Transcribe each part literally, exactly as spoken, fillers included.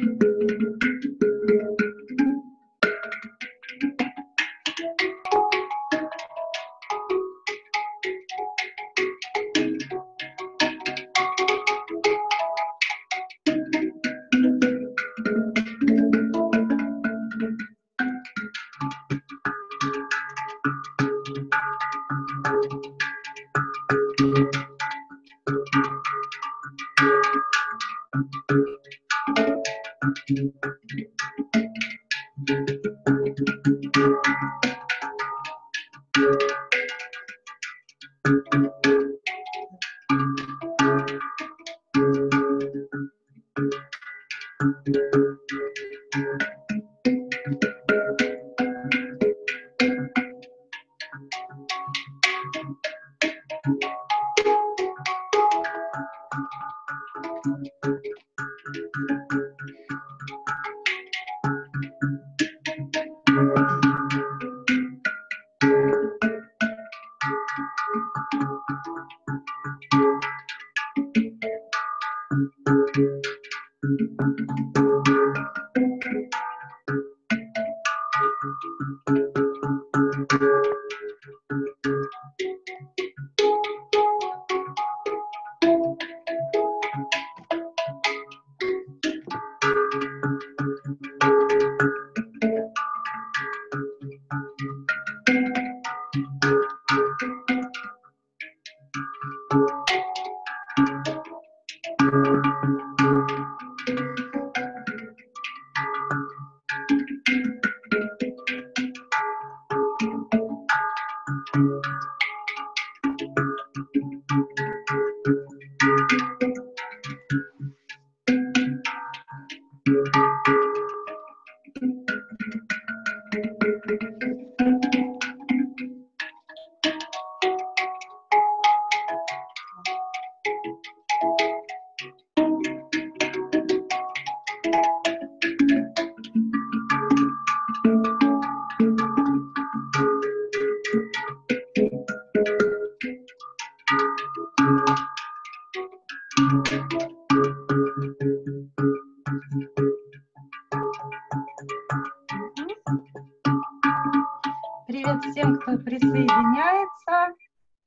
Привет всем, кто присоединяется.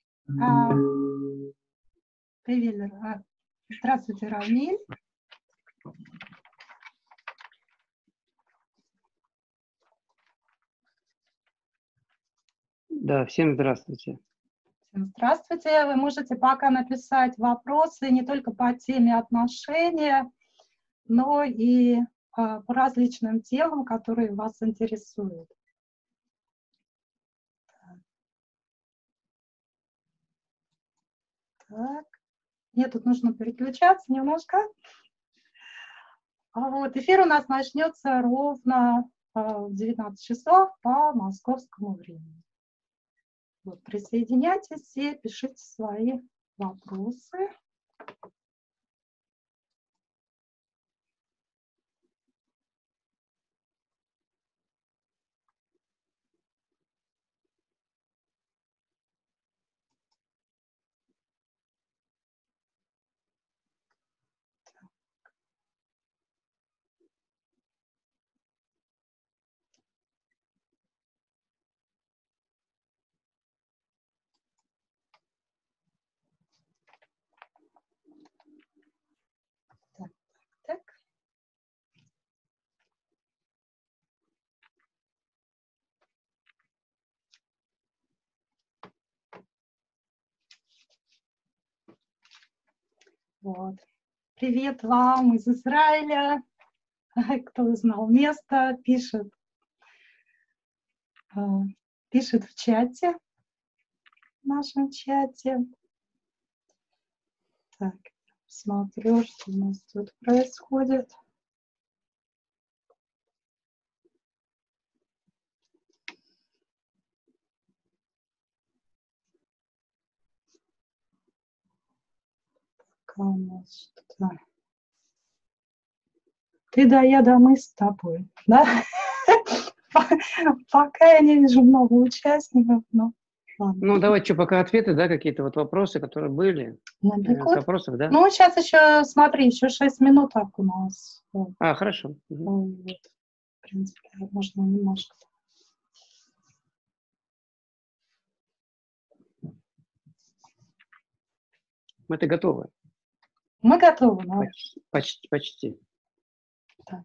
Привет. Здравствуйте, Рамиль. Да, всем здравствуйте. Всем здравствуйте. Вы можете пока написать вопросы не только по теме отношения, но и по различным темам, которые вас интересуют. Так. Мне тут нужно переключаться немножко. Вот. Эфир у нас начнется ровно в девятнадцать часов по московскому времени. Вот. Присоединяйтесь и пишите свои вопросы. Так, так. Вот. Привет вам из Израиля. Кто узнал место, пишет, пишет в чате, в нашем чате. Так, смотрю, что у нас тут происходит. Пока у нас что-то... Ты да, я да, мы с тобой, да? Пока я не вижу много участников, но Ладно. Ну, давайте что, пока ответы, да, какие-то вот вопросы, которые были. Набегут. С вопросов, да? Ну, сейчас еще, смотри, еще шесть минуток у нас. Вот. А, хорошо. Угу. Вот. В принципе, можно немножко. Мы-то готовы. Мы готовы, да? Почти. Почти. почти. Так.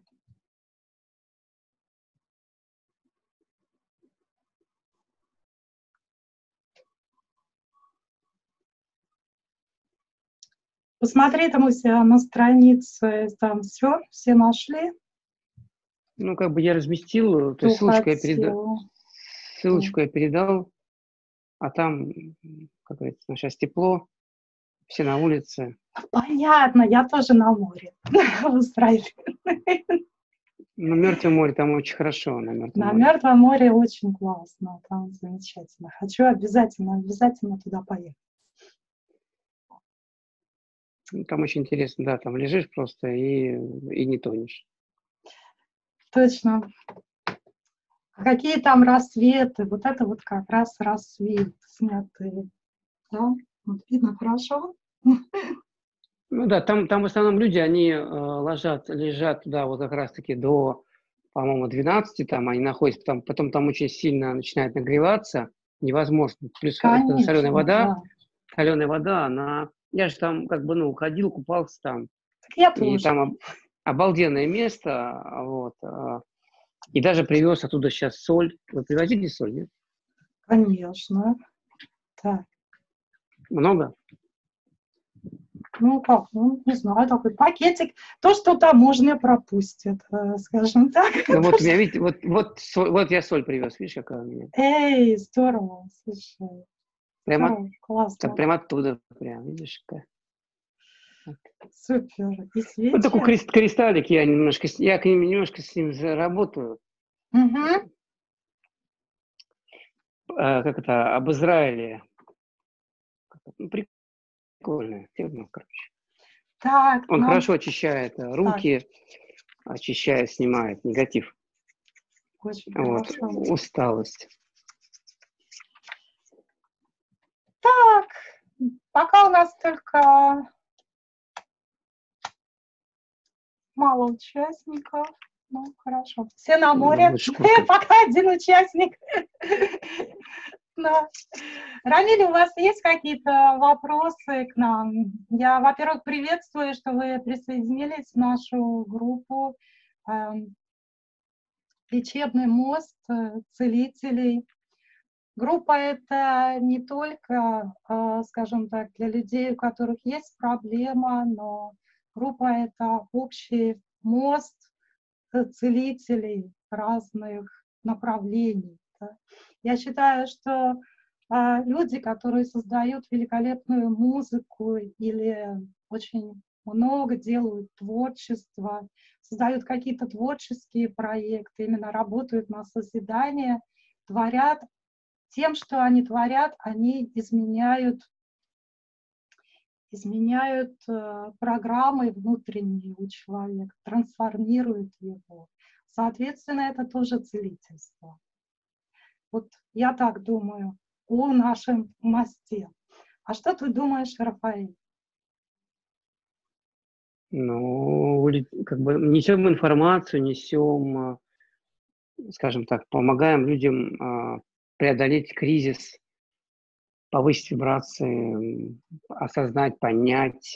Посмотри там у себя на странице, там все, все нашли. Ну, как бы я разместил, то есть ссылочку я, передал, ссылочку я передал, а там, как говорится, сейчас тепло, все на улице. Понятно, я тоже на море в Израиле. На Мертвом море там очень хорошо. На Мертвом на море. Мертвом море очень классно, там замечательно. Хочу обязательно, обязательно туда поехать. Там очень интересно, да, там лежишь просто и, и не тонешь. Точно. А какие там рассветы? Вот это вот как раз рассвет снятый. Да? Вот видно хорошо? Ну да, там, там в основном люди, они э, ложат, лежат туда вот как раз-таки до, по-моему, двенадцати, там они находятся, там, потом там очень сильно начинает нагреваться, невозможно. Плюс Конечно, соленая вода, да. соленая вода, она... Я же там как бы, ну, ходил, купался там. Так я и тоже. там обалденное место, вот. И даже привез оттуда сейчас соль. Вы привозите соль, нет? Конечно. Так. Много? Ну, как, ну, не знаю, такой пакетик. То, что таможня пропустит, скажем так. Ну, вот у меня, видите, вот, вот, вот я соль привез, видишь, какая у меня. Эй, здорово, слушай. Прямо, Здорово, классно. так, прямо оттуда, прям, видишь, какая. Супер. И свечи. Вот такой крест, кристаллик, я немножко, я к ним немножко с ним работаю. Угу. А, как это, об Израиле. Ну, прикольная тема, короче. Так, Он нам... хорошо очищает руки, так. очищает, снимает негатив. Очень вот, хорошо. Усталость. Так, пока у нас только мало участников. Ну, хорошо. Все на море. Ну, пока один участник. Да. Рамиль, у вас есть какие-то вопросы к нам? Я, во-первых, приветствую, что вы присоединились в нашу группу «Лечебный мост целителей». Группа это не только, скажем так, для людей, у которых есть проблема, но группа это общий мост целителей разных направлений. Да. Я считаю, что люди, которые создают великолепную музыку или очень много делают творчество, создают какие-то творческие проекты, именно работают на созидание, творят. Тем, что они творят, они изменяют, изменяют э, программы внутренние у человека, трансформируют его. Соответственно, это тоже целительство. Вот я так думаю о нашем мосте. А что ты думаешь, Рафаэль? Ну, как бы несем информацию, несем, скажем так, помогаем людям преодолеть кризис, повысить вибрации, осознать, понять,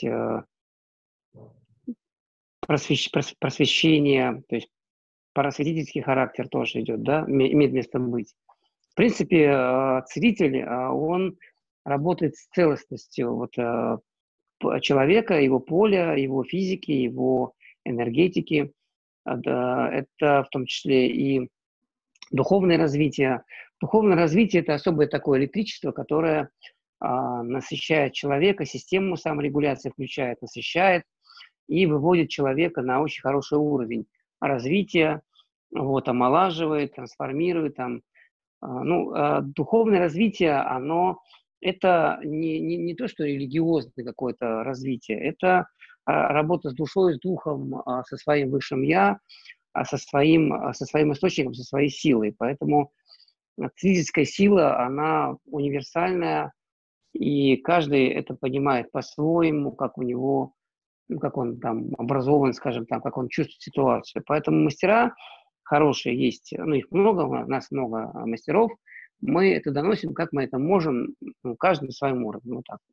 просвещ, просвещение, то есть просветительский характер тоже идет, да, имеет место быть. В принципе, целитель, он работает с целостностью вот, человека, его поля, его физики, его энергетики. Это в том числе и духовное развитие. Духовное развитие – это особое такое электричество, которое а, насыщает человека, систему саморегуляции включает, насыщает и выводит человека на очень хороший уровень развития, вот, омолаживает, трансформирует. Там, а, ну, а, духовное развитие, оно это не, не, не то, что религиозное какое-то развитие, это а, работа с душой, с духом, а, со своим высшим «я», со своим, со своим источником, со своей силой. Поэтому Физическая сила, она универсальная, и каждый это понимает по-своему, как у него, ну, как он там образован, скажем так, как он чувствует ситуацию. Поэтому мастера хорошие есть, ну, их много, у нас много мастеров, мы это доносим, как мы это можем, ну, каждый на своем уровне, вот так.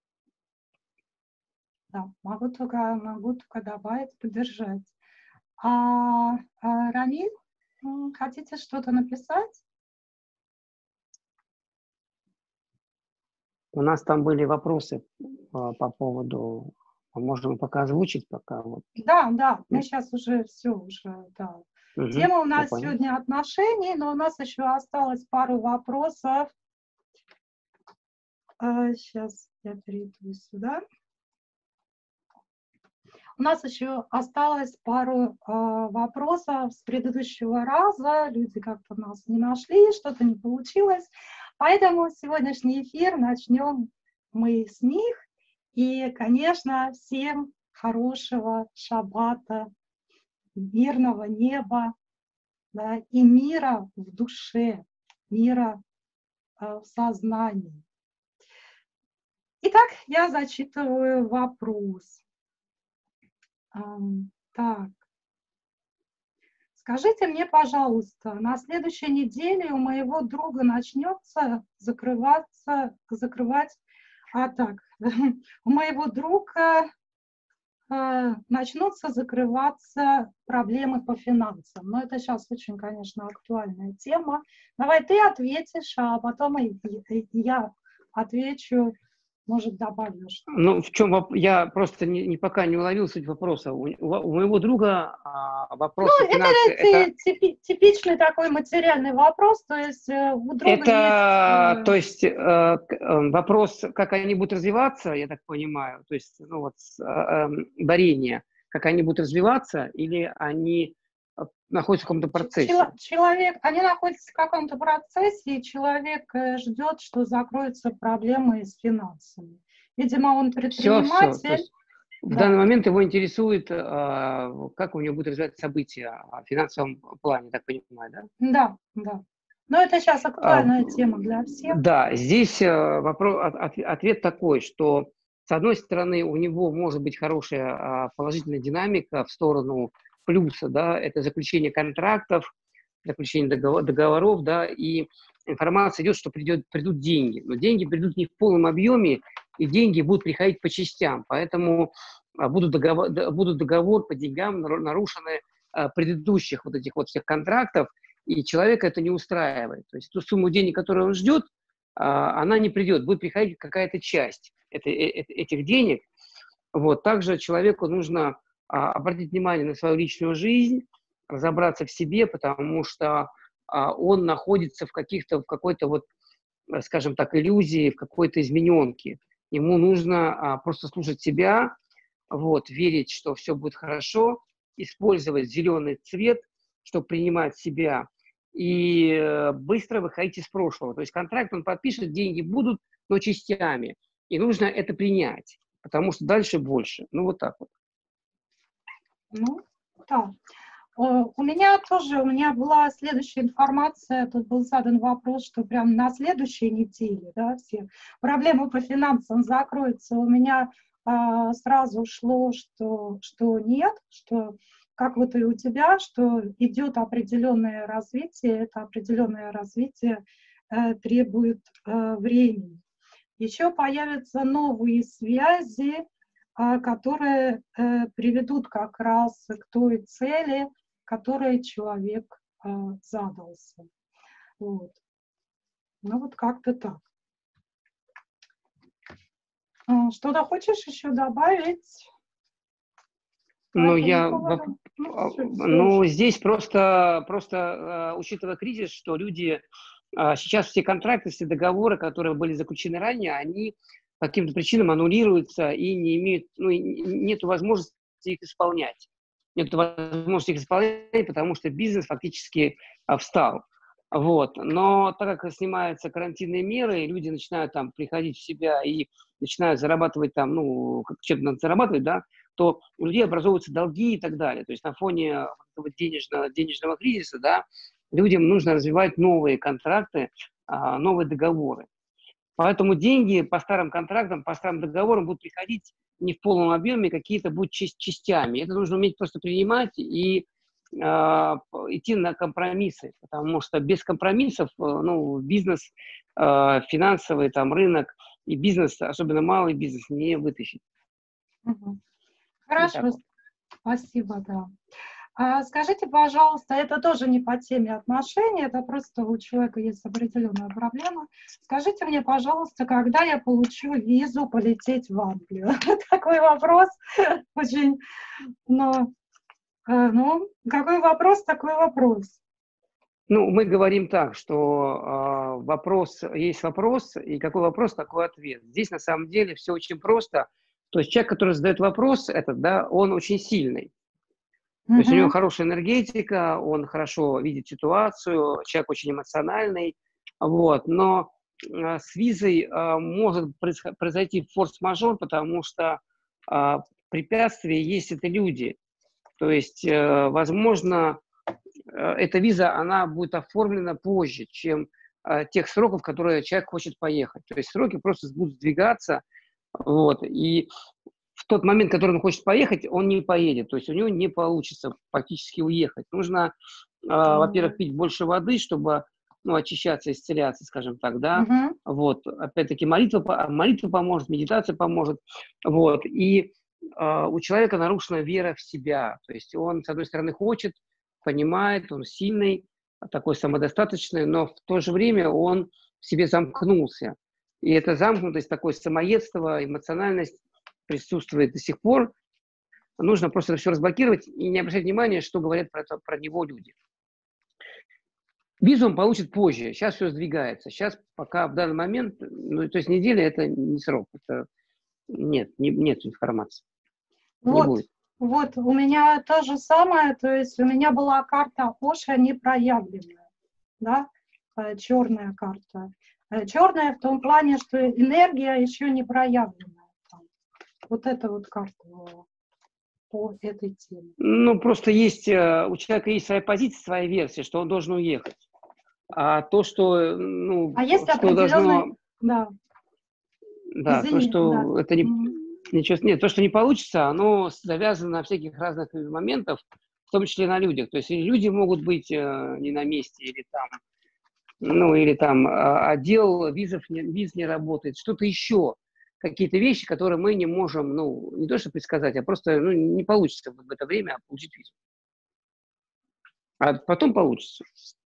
Да, могу только, могу только добавить, поддержать. А, а Рамиль, хотите что-то написать? У нас там были вопросы по, по поводу, можем пока озвучить, пока вот. Да, да, мы сейчас уже все, уже, да. Угу, тема у нас сегодня отношений, но у нас еще осталось пару вопросов. А, сейчас я перейду сюда. У нас еще осталось пару э, вопросов с предыдущего раза. Люди как-то нас не нашли, что-то не получилось. Поэтому сегодняшний эфир начнем мы с них. И, конечно, всем хорошего шаббата, мирного неба, да, и мира в душе, мира э, в сознании. Итак, я зачитываю вопрос. Так, скажите мне, пожалуйста, на следующей неделе у моего друга начнется закрываться, закрывать, а так, у моего друга э, начнутся закрываться проблемы по финансам. Но это сейчас очень, конечно, актуальная тема. Давай ты ответишь, а потом и, и я отвечу. Может, добавишь? Ну, в чем я просто не, не пока не уловил суть вопроса. У, у моего друга а, вопрос ну, финансы, это, это типи, типичный такой материальный вопрос, то есть у друга это, есть... то есть э, вопрос, как они будут развиваться, я так понимаю, то есть ну, вот, э, дарение, как они будут развиваться, или они находятся в каком-то процессе? Человек, они находятся в каком-то процессе, и человек ждет, что закроются проблемы с финансами. Видимо, он предприниматель. Все, все. В да. данный момент его интересует, как у него будут развиваться события в финансовом плане, так понимаю, да? Да, да. Но это сейчас актуальная а, тема для всех. Да, здесь вопрос, ответ такой, что с одной стороны у него может быть хорошая положительная динамика в сторону плюса, да, это заключение контрактов, заключение договор, договоров, да, и информация идет, что придет, придут деньги. Но деньги придут не в полном объеме, и деньги будут приходить по частям. Поэтому будут договор, будут договор по деньгам нарушены предыдущих вот этих вот всех контрактов, и человека это не устраивает. То есть ту сумму денег, которую он ждет, она не придет, будет приходить какая-то часть этих денег. Вот. Также человеку нужно обратить внимание на свою личную жизнь, разобраться в себе, потому что а, он находится в каких-то, в какой-то вот, скажем так, иллюзии, в какой-то измененке. Ему нужно а, просто слушать себя, вот, верить, что все будет хорошо, использовать зеленый цвет, чтобы принимать себя, и э, быстро выходить из прошлого. То есть контракт он подпишет, деньги будут, но частями. И нужно это принять, потому что дальше больше. Ну, вот так вот. Ну, да. У меня тоже, у меня была следующая информация, тут был задан вопрос, что прям на следующей неделе, да, все проблемы по финансам закроются. У меня а, сразу шло, что, что нет, что, как вот и у тебя, что идет определенное развитие, это определенное развитие э, требует э, времени. Еще появятся новые связи, которые э, приведут как раз к той цели, которой человек э, задался. Вот. Ну вот как-то так. Что-то хочешь еще добавить? Ну, я, ну, ну, здесь просто, просто учитывая кризис, что люди, сейчас все контракты, все договоры, которые были заключены ранее, они по каким-то причинам аннулируются и не имеют, ну, нет возможности их исполнять. Нет возможности их исполнять, потому что бизнес фактически встал. Вот. Но так как снимаются карантинные меры, и люди начинают там приходить в себя и начинают зарабатывать там, ну, чем-то надо зарабатывать, да, то у людей образовываются долги и так далее. То есть на фоне денежного, денежного кризиса, да, людям нужно развивать новые контракты, новые договоры. Поэтому деньги по старым контрактам, по старым договорам будут приходить не в полном объеме, какие-то будут частями. Это нужно уметь просто принимать и э, идти на компромиссы, потому что без компромиссов ну, бизнес, э, финансовый там, рынок и бизнес, особенно малый бизнес, не вытащить. Угу. Хорошо, спасибо, да. А скажите, пожалуйста, это тоже не по теме отношений, это просто у человека есть определенная проблема. Скажите мне, пожалуйста, когда я получу визу полететь в Англию? Такой вопрос очень, но, ну, какой вопрос, такой вопрос. Ну, мы говорим так, что э, вопрос, есть вопрос, и какой вопрос, такой ответ. Здесь на самом деле все очень просто. То есть человек, который задает вопрос, этот, да, он очень сильный. То есть у него хорошая энергетика, он хорошо видит ситуацию, человек очень эмоциональный, вот, но э, с визой э, может произойти форс-мажор, потому что э, препятствие есть это люди. То есть, э, возможно, э, эта виза, она будет оформлена позже, чем э, тех сроков, которые человек хочет поехать. То есть сроки просто будут сдвигаться, вот, и в тот момент, который он хочет поехать, он не поедет. То есть у него не получится практически уехать. Нужно, э, mm-hmm. во-первых, пить больше воды, чтобы ну, очищаться, исцеляться, скажем так, да. Mm-hmm. Вот. Опять-таки молитва, молитва поможет, медитация поможет. Вот. И э, у человека нарушена вера в себя. То есть он, с одной стороны, хочет, понимает, он сильный, такой самодостаточный, но в то же время он в себе замкнулся. И эта замкнутость, такое самоедство, эмоциональность присутствует до сих пор. Нужно просто это все разблокировать и не обращать внимания, что говорят про, это, про него люди. Визу он получит позже. Сейчас все сдвигается. Сейчас пока в данный момент, ну, то есть неделя это не срок. Это нет, не, нет информации. Вот, не будет. Вот, у меня то же самое. То есть у меня была карта Оша непроявленная, да, черная карта. Черная в том плане, что энергия еще не проявлена. Вот это вот карта по этой теме. Ну, просто есть, у человека есть своя позиция, своя версия, что он должен уехать. А то, что, ну, а есть что должно... Да, да Извини, то, что да. это не... Mm-hmm. Ничего... Нет, то, что не получится, оно завязано на всяких разных моментах, в том числе на людях. То есть люди могут быть э, не на месте, или там, ну, или там отдел визов, виз не работает, что-то еще. Какие-то вещи, которые мы не можем, ну, не то что предсказать, а просто ну, не получится в это время получить визу. А потом получится.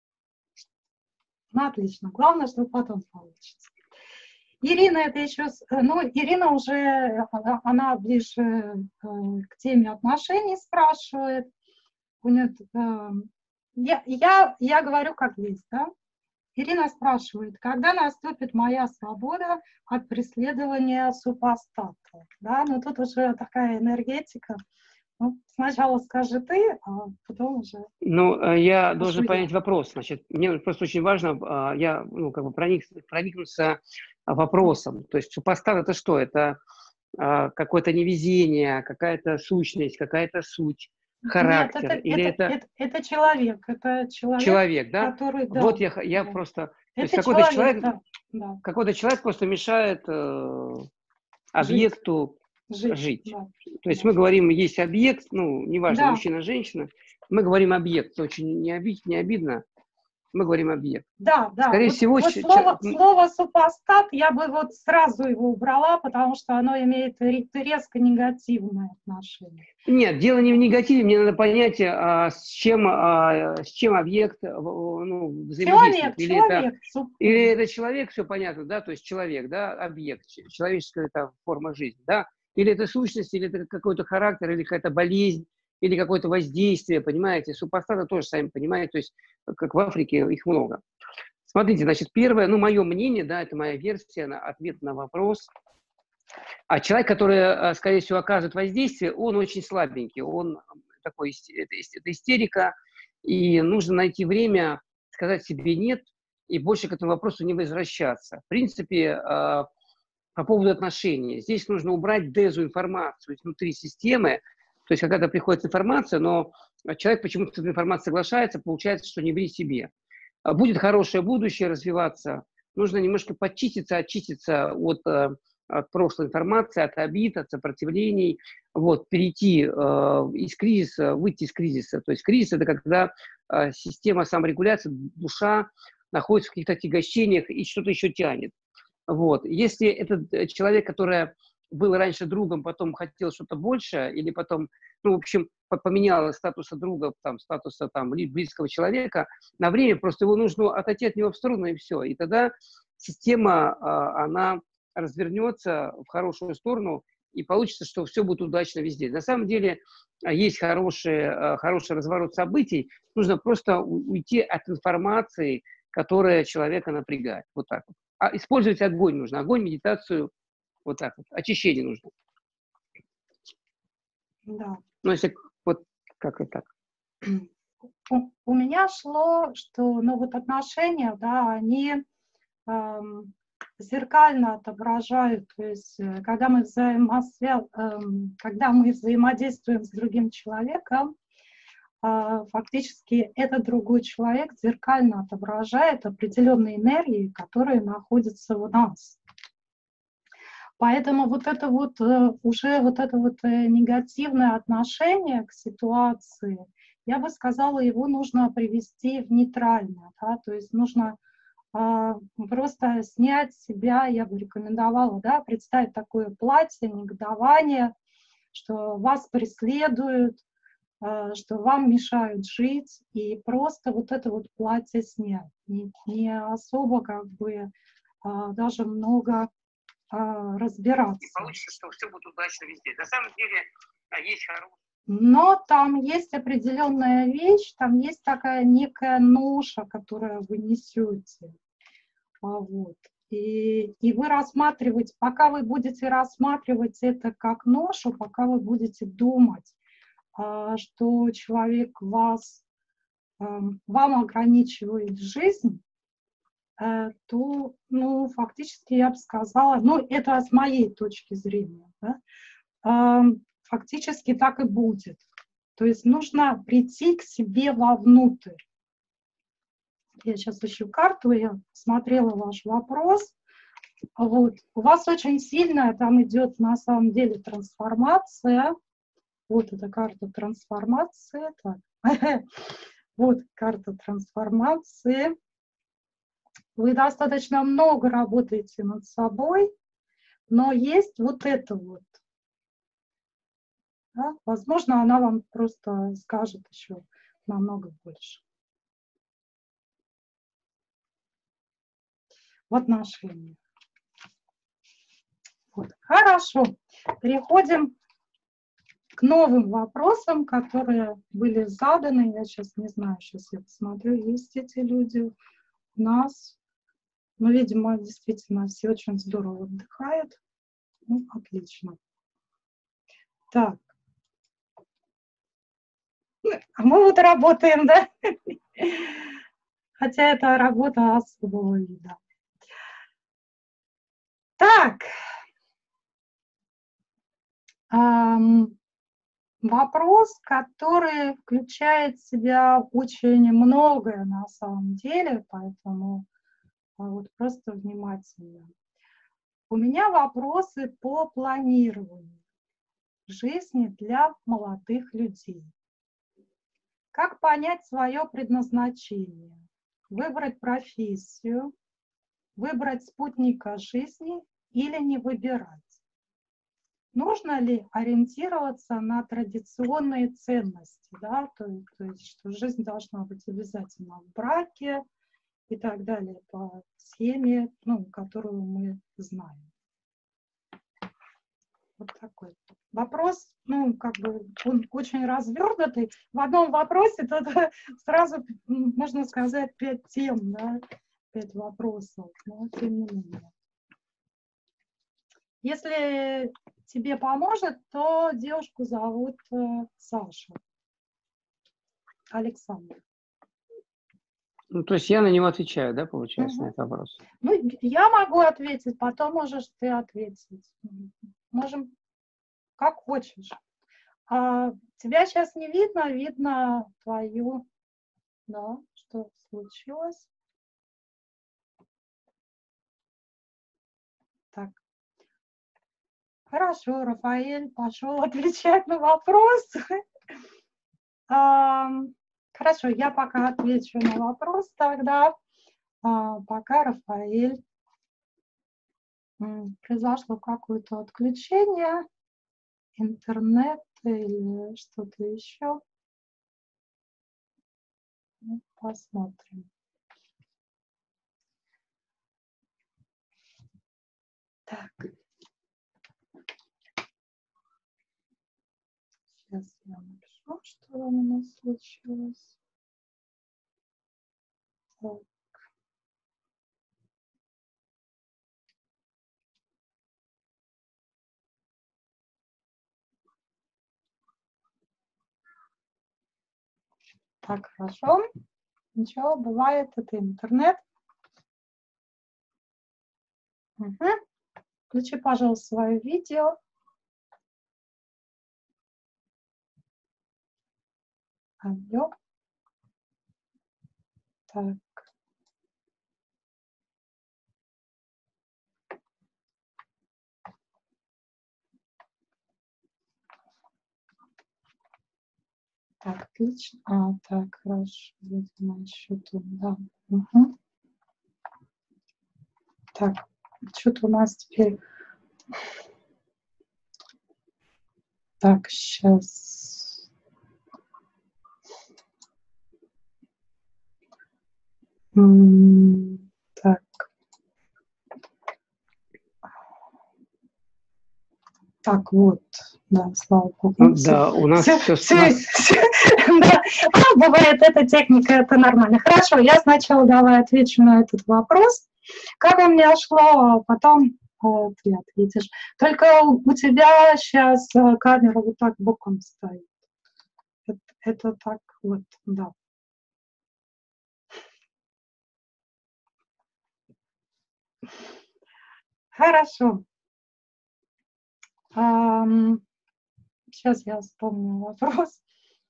Ну, отлично. Главное, чтобы потом получится. Ирина, это еще... Ну, Ирина уже, она ближе к теме отношений спрашивает. У нее, я, я, я говорю, как есть, да? Ирина спрашивает, когда наступит моя свобода от преследования супостата? Да, ну тут уже такая энергетика. Ну, сначала скажи ты, а потом уже... Ну, я должен понять вопрос. Значит, мне просто очень важно, я, ну, как бы проник, проникнуться вопросом. То есть супостат это что? Это какое-то невезение, какая-то сущность, какая-то суть. Характер. Нет, это, или это, это... Это, это человек, это человек, человек, да? который, да. Вот я, я да. просто... То Это есть какой-то человек, человек, да. какой-то человек просто мешает э, объекту жить. жить. Да. То есть да. мы говорим, есть объект, ну, неважно, да. мужчина, женщина, мы говорим объект, это очень не, обид, не обидно, мы говорим объект. Да, да. Скорее вот, всего... Вот ч- слово, ч- слово супостат я бы вот сразу его убрала, потому что оно имеет резко негативное отношение. Нет, дело не в негативе, мне надо понять, а, с, чем, а, с чем объект ну, взаимодействует. Человек, или, человек. Это, или это человек, все понятно, да, то есть человек, да, объект, человеческая это форма жизни, да, или это сущность, или это какой-то характер, или какая-то болезнь, или какое-то воздействие, понимаете, супостаты тоже, сами понимаете, то есть как в Африке их много. Смотрите, значит, первое, ну, мое мнение, да, это моя версия, на ответ на вопрос. А человек, который, скорее всего, оказывает воздействие, он очень слабенький, он такой, это, это истерика, и нужно найти время сказать себе «нет» и больше к этому вопросу не возвращаться. В принципе, по поводу отношений, здесь нужно убрать дезинформацию изнутри системы, то есть когда-то приходит информация, но человек почему-то с этой информацией соглашается, получается, что не ври себе. Будет хорошее будущее развиваться, нужно немножко почиститься, очиститься от, от прошлой информации, от обид, от сопротивлений, вот, перейти э, из кризиса, выйти из кризиса. То есть кризис – это когда э, система саморегуляции, душа находится в каких-то отягощениях и что-то еще тянет. Вот. Если этот человек, который был раньше другом, потом хотел что-то большее, или потом, ну, в общем, поменял статуса друга, там, статуса там, близкого человека, на время просто его нужно отойти от него в сторону, и все. И тогда система, она развернется в хорошую сторону, и получится, что все будет удачно везде. На самом деле есть хороший, хороший разворот событий, нужно просто уйти от информации, которая человека напрягает. Вот так вот. А использовать огонь нужно. Огонь, медитацию, вот так вот. Очищение нужно. Да. Ну, если вот как-то так. У, у меня шло, что, ну, вот отношения, да, они эм, зеркально отображают, то есть, когда мы, взаимосвя... эм, когда мы взаимодействуем с другим человеком, э, фактически этот другой человек зеркально отображает определенные энергии, которые находятся в нас. Поэтому вот это вот уже вот это вот негативное отношение к ситуации, я бы сказала, его нужно привести в нейтральное, да, то есть нужно э, просто снять с себя, я бы рекомендовала, да, представить такое платье, негодование, что вас преследуют, э, что вам мешают жить, и просто вот это вот платье снять, не, не особо как бы э, даже много разбираться. И получится, что все будет удачно везде. На самом деле есть хорошее. Но там есть определенная вещь, там есть такая некая ноша, которую вы несете. Вот. И, и вы рассматриваете, пока вы будете рассматривать это как ношу, пока вы будете думать, что человек вас, вам ограничивает жизнь, то, ну, фактически я бы сказала, ну, это с моей точки зрения, да, фактически так и будет. То есть нужно прийти к себе вовнутрь. Я сейчас ищу карту, я смотрела ваш вопрос. Вот. У вас очень сильная там идет на самом деле трансформация. Вот эта карта трансформации. Так. Вот карта трансформации. Вы достаточно много работаете над собой, но есть вот это вот. Да? Возможно, она вам просто скажет еще намного больше. В отношениях. Вот. Хорошо. Переходим к новым вопросам, которые были заданы. Я сейчас не знаю, сейчас я посмотрю, есть эти люди у нас. Ну, видимо, действительно, все очень здорово отдыхают. Ну, отлично. Так. А мы вот работаем, да? Хотя это работа особого вида. Так. Эм, вопрос, который включает в себя очень многое на самом деле, поэтому вот просто внимательно. У меня вопросы по планированию жизни для молодых людей. Как понять свое предназначение? Выбрать профессию, выбрать спутника жизни или не выбирать? Нужно ли ориентироваться на традиционные ценности, да? то, то есть, что жизнь должна быть обязательно в браке, и так далее, по схеме, ну, которую мы знаем. Вот такой вопрос, ну, как бы, он очень развернутый. В одном вопросе тут сразу, можно сказать, пять тем, да, пять вопросов, но тем не менее. Если тебе поможет, то девушку зовут Саша. Александр. Ну, то есть я на него отвечаю, да, получается, угу. на этот вопрос? Ну, я могу ответить, потом можешь ты ответить. Можем, как хочешь. А, тебя сейчас не видно, видно твою, да, что случилось. Так. Хорошо, Рафаэль пошел отвечать на вопрос. Хорошо, я пока отвечу на вопрос тогда. Пока Рафаэль произошло какое-то отключение, интернет или что-то еще. Посмотрим. Так. Сейчас я напишу, что у нас случилось. Так. Так, хорошо. Ничего, бывает, это интернет. Угу. Включи, пожалуйста, свое видео. Алло. Так. Так, отлично. А, так, хорошо. Видимо, еще тут, да. Угу. Так, что-то у нас теперь... Так, сейчас... М-м, так. Так, вот, да, слава богу. Ну, да, у нас все... все, нас... все, да. А, бывает, эта техника, это нормально. Хорошо, я сначала давай отвечу на этот вопрос. Как у меня шло, а потом о, ты ответишь. Только у тебя сейчас камера вот так боком стоит. Это, это так вот, да. Хорошо. Um, сейчас я вспомню вопрос.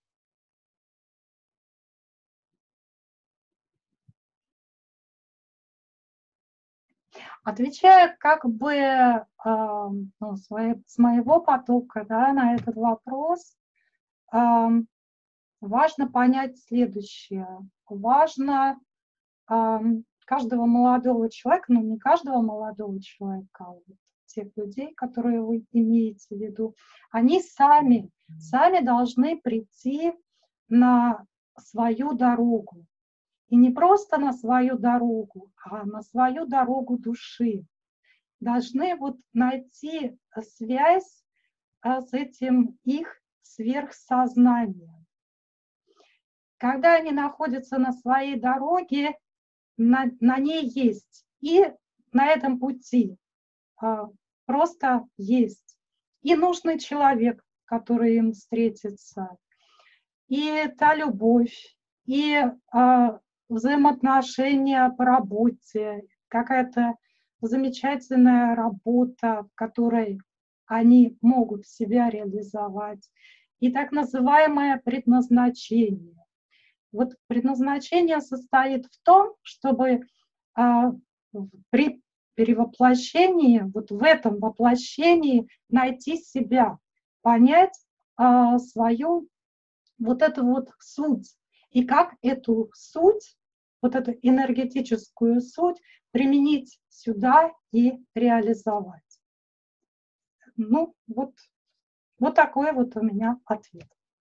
Отвечая как бы э, ну, свои, с моего потока, да, на этот вопрос, э, важно понять следующее. Важно э, каждого молодого человека, ну не каждого молодого человека, а вот тех людей, которые вы имеете в виду, они сами, сами должны прийти на свою дорогу. И не просто на свою дорогу, а на свою дорогу души. Должны вот найти связь с этим их сверхсознанием. Когда они находятся на своей дороге, на, на ней есть. И на этом пути а, просто есть. И нужный человек, который им встретится. И та любовь, и а, взаимоотношения по работе, какая-то замечательная работа, в которой они могут себя реализовать, и так называемое предназначение. Вот предназначение состоит в том, чтобы а, при перевоплощении, вот в этом воплощении найти себя, понять а, свою вот эту вот суть. И как эту суть, вот эту энергетическую суть применить сюда и реализовать. Ну, вот, вот такой вот у меня ответ.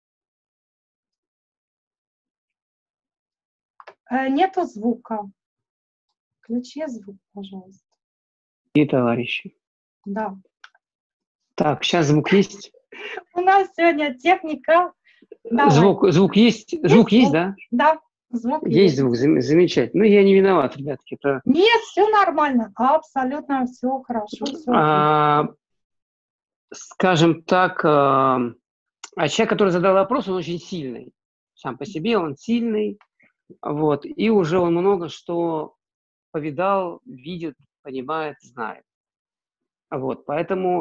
Нету звука. Включи звук, пожалуйста. И товарищи. Да. Так, сейчас звук есть? У нас сегодня техника. Давай. Звук, звук есть? Звук есть, звук есть, да? Да, звук есть. Есть звук, замечательно. Ну, я не виноват, ребятки. Это... Нет, все нормально, абсолютно все хорошо. Все а, скажем так, а, а человек, который задал вопрос, он очень сильный. Сам по себе он сильный. Вот, и уже он много что повидал, видит, понимает, знает. Вот, поэтому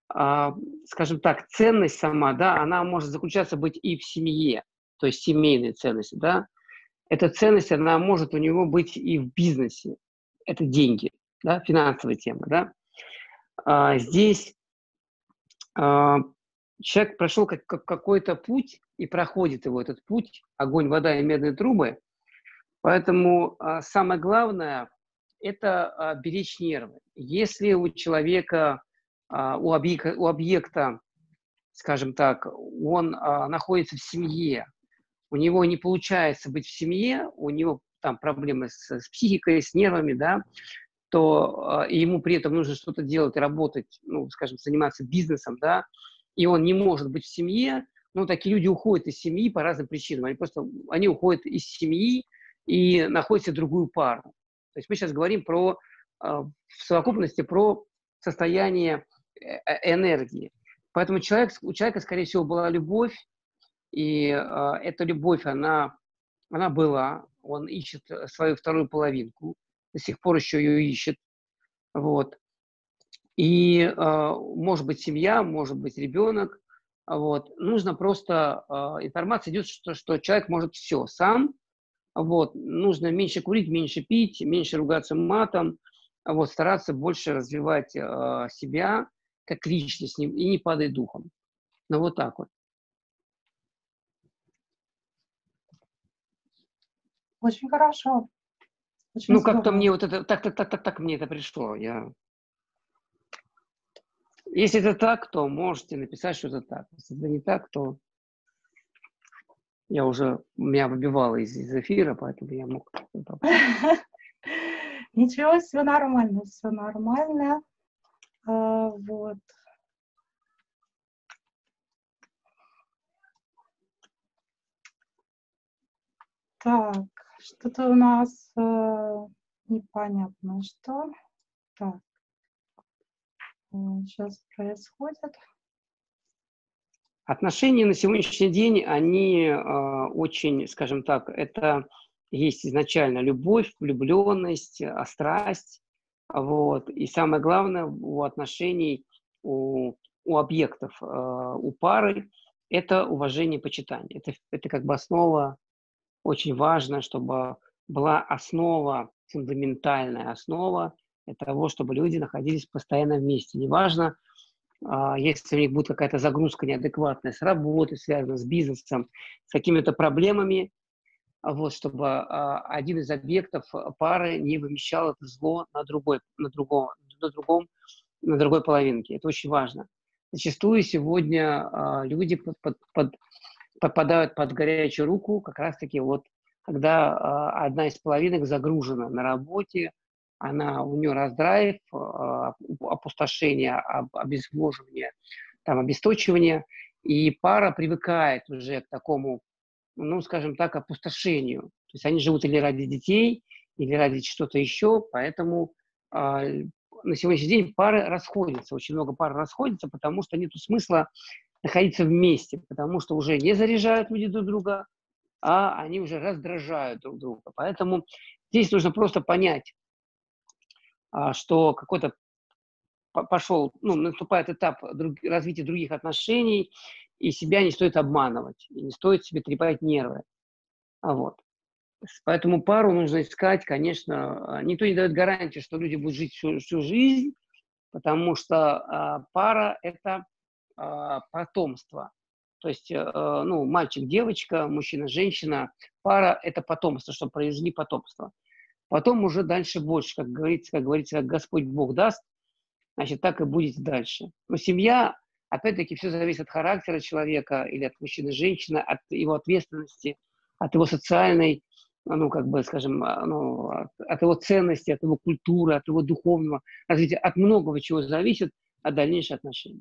а, скажем так, ценность сама, да, она может заключаться быть и в семье, то есть семейные ценности, да. Эта ценность, она может у него быть и в бизнесе. Это деньги, да, финансовая тема, да. А, здесь а, человек прошел как, как, какой-то путь и проходит его этот путь, огонь, вода и медные трубы. Поэтому а, самое главное – это а, беречь нервы. Если у человека, а, у, объекта, у объекта, скажем так, он а, находится в семье, у него не получается быть в семье, у него там проблемы с, с психикой, с нервами, да, то э, ему при этом нужно что-то делать, работать, ну, скажем, заниматься бизнесом, да, и он не может быть в семье, ну, такие люди уходят из семьи по разным причинам. Они просто, они уходят из семьи и находят себе другую пару. То есть мы сейчас говорим про, э, в совокупности про состояние э, энергии. Поэтому человек, у человека, скорее всего, была любовь, и э, эта любовь, она, она была, он ищет свою вторую половинку, до сих пор еще ее ищет, вот. И э, может быть семья, может быть ребенок, вот. Нужно просто, э, информация идет, что, что человек может все сам, вот. Нужно меньше курить, меньше пить, меньше ругаться матом, вот. Стараться больше развивать э, себя как личность и не падать духом. Ну вот так вот. Очень хорошо. Очень Ну, как-то здорово. мне вот это, так, так, так, так, так мне это пришло. Я... Если это так, то можете написать, что это так. Если это не так, то я уже, меня выбивало из, из эфира, поэтому я мог... Ничего, все нормально, все нормально. А, вот. Так, что-то у нас э, непонятно, что. Так, э, сейчас происходит. Отношения на сегодняшний день, они э, очень, скажем так, это есть изначально любовь, влюбленность, э, страсть, вот. И самое главное у отношений, у, у объектов, э, у пары, это уважение и почитание. Это, это как бы основа, очень важно, чтобы была основа, фундаментальная основа для того, чтобы люди находились постоянно вместе. Неважно, если у них будет какая-то загрузка неадекватная с работой, связанная с бизнесом, с какими-то проблемами, вот, чтобы а, один из объектов пары не вымещал это зло на другой, на другом, на другом, на другой половинке. Это очень важно. Зачастую сегодня а, люди под, под, под, попадают под горячую руку как раз-таки вот, когда а, одна из половинок загружена на работе, она, у нее раздрайв, опустошение, обезвоживание, там, обесточивание, и пара привыкает уже к такому, ну, скажем так, опустошению. То есть они живут или ради детей, или ради что-то еще, поэтому э, на сегодняшний день пары расходятся, очень много пар расходятся, потому что нет смысла находиться вместе, потому что уже не заряжают люди друг друга, а они уже раздражают друг друга. Поэтому здесь нужно просто понять, что какой-то пошел, ну, наступает этап друг, развития других отношений, и себя не стоит обманывать, и не стоит себе трепать нервы. А вот. Поэтому пару нужно искать, конечно, никто не дает гарантии, что люди будут жить всю, всю жизнь, потому что а, пара – это а, потомство. То есть, а, ну, мальчик, девочка, мужчина, женщина, пара – это потомство, чтобы произвели потомство. Потом уже дальше больше, как говорится, как говорится, как Господь Бог даст, значит, так и будет дальше. Но семья, опять-таки, все зависит от характера человека или от мужчины, женщины, от его ответственности, от его социальной, ну, как бы, скажем, ну, от, от его ценности, от его культуры, от его духовного развития, от многого чего зависит от дальнейших отношений.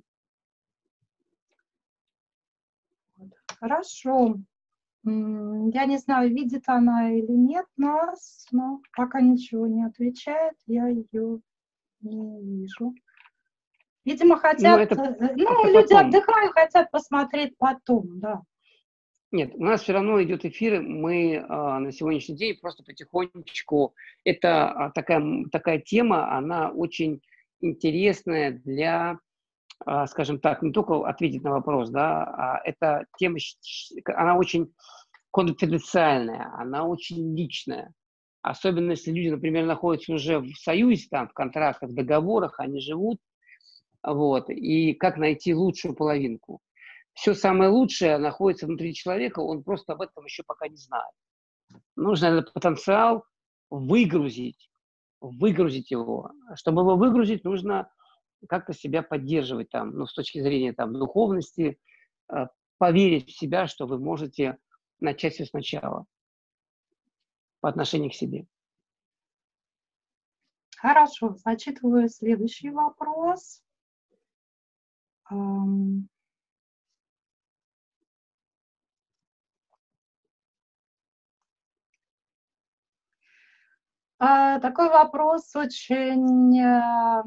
Хорошо. Я не знаю, видит она или нет нас, но пока ничего не отвечает, я ее не вижу. Видимо, хотят, ну, это, ну это люди потом. Отдыхают, хотят посмотреть потом, да. Нет, у нас все равно идет эфир, мы а, на сегодняшний день просто потихонечку, это а, такая, такая тема, она очень интересная для скажем так, не только ответить на вопрос, да, а эта тема, она очень конфиденциальная, она очень личная. Особенно если люди, например, находятся уже в союзе, там, в контрактах, в договорах, они живут, вот, и как найти лучшую половинку. Все самое лучшее находится внутри человека, он просто об этом еще пока не знает. Нужно этот потенциал выгрузить, выгрузить его. Чтобы его выгрузить, нужно как-то себя поддерживать там, ну, с точки зрения там, духовности, э, поверить в себя, что вы можете начать все сначала по отношению к себе. Хорошо, зачитываю следующий вопрос. Um... А, такой вопрос очень э,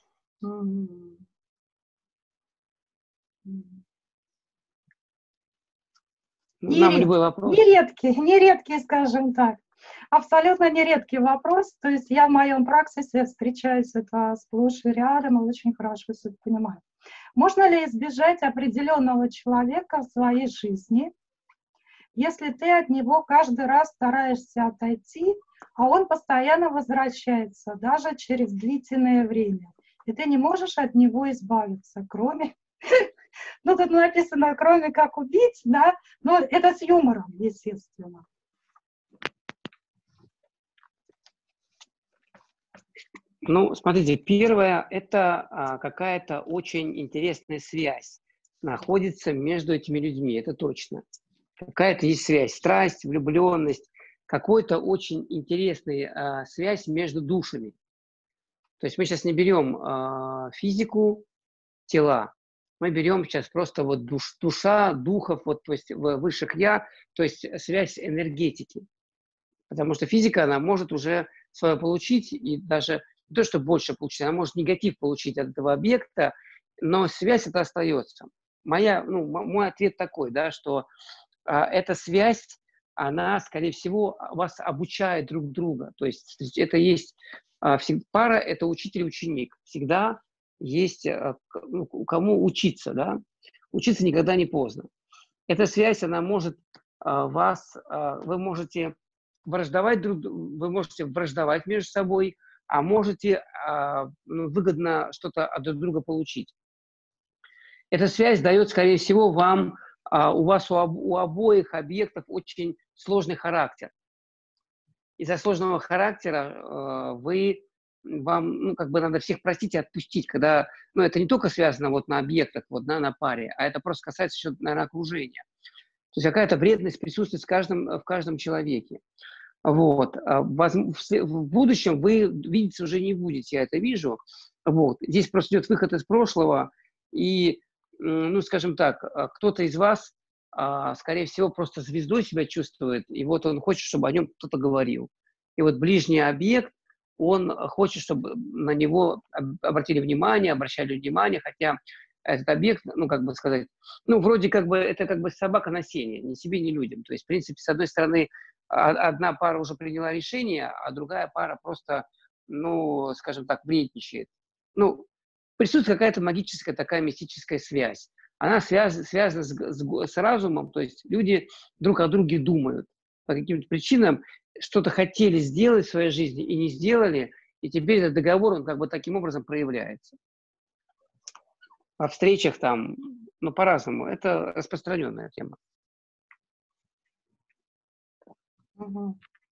Нам любой вопрос. нередкий, нередкий, скажем так. Абсолютно нередкий вопрос. То есть я в моем практике встречаюсь это сплошь и рядом и очень хорошо все понимаю. Можно ли избежать определенного человека в своей жизни, если ты от него каждый раз стараешься отойти, а он постоянно возвращается, даже через длительное время, и ты не можешь от него избавиться, кроме... Ну, тут написано, кроме как убить, да, но это с юмором, естественно. Ну, смотрите, первое, это а, какая-то очень интересная связь находится между этими людьми, это точно. Какая-то есть связь, страсть, влюбленность, какой-то очень интересная а, связь между душами. То есть мы сейчас не берем а, физику, тела, мы берем сейчас просто вот душ, душа, духов, вот, то есть высших я, то есть связь энергетики. Потому что физика, она может уже свое получить, и даже не то, что больше получить, она может негатив получить от этого объекта, но связь это остается. Моя, ну, мой ответ такой, да, что а, эта связь, она, скорее всего, вас обучает друг друга. То есть это есть а, пара, это учитель и ученик. Всегда есть а, ну, кому учиться, да. Учиться никогда не поздно. Эта связь, она может а, вас, а, вы можете враждовать друг, вы можете враждовать между собой, а можете а, ну, выгодно что-то от друг друга получить. Эта связь дает, скорее всего, вам, а, у вас у, об, у обоих объектов очень сложный характер. Из-за сложного характера а, вы, вам, ну, как бы надо всех простить и отпустить, когда, ну, это не только связано вот на объектах, вот, на, на паре, а это просто касается еще, наверное, окружения. То есть какая-то вредность присутствует в каждом, в каждом человеке. Вот. В будущем вы видеться уже не будете, я это вижу. Вот. Здесь просто идет выход из прошлого, и, ну, скажем так, кто-то из вас, скорее всего, просто звездой себя чувствует, и вот он хочет, чтобы о нем кто-то говорил. И вот ближний объект, он хочет, чтобы на него обратили внимание, обращали внимание, хотя этот объект, ну, как бы сказать, ну, вроде как бы, это как бы собака на сене, ни себе, ни людям. То есть, в принципе, с одной стороны, одна пара уже приняла решение, а другая пара просто, ну, скажем так, вредничает. Ну, присутствует какая-то магическая такая мистическая связь. Она связ, связана с, с, с разумом, то есть люди друг о друге думают. По каким-то причинам что-то хотели сделать в своей жизни и не сделали, и теперь этот договор, он как бы таким образом проявляется. О встречах там, ну, по-разному. Это распространенная тема. Угу.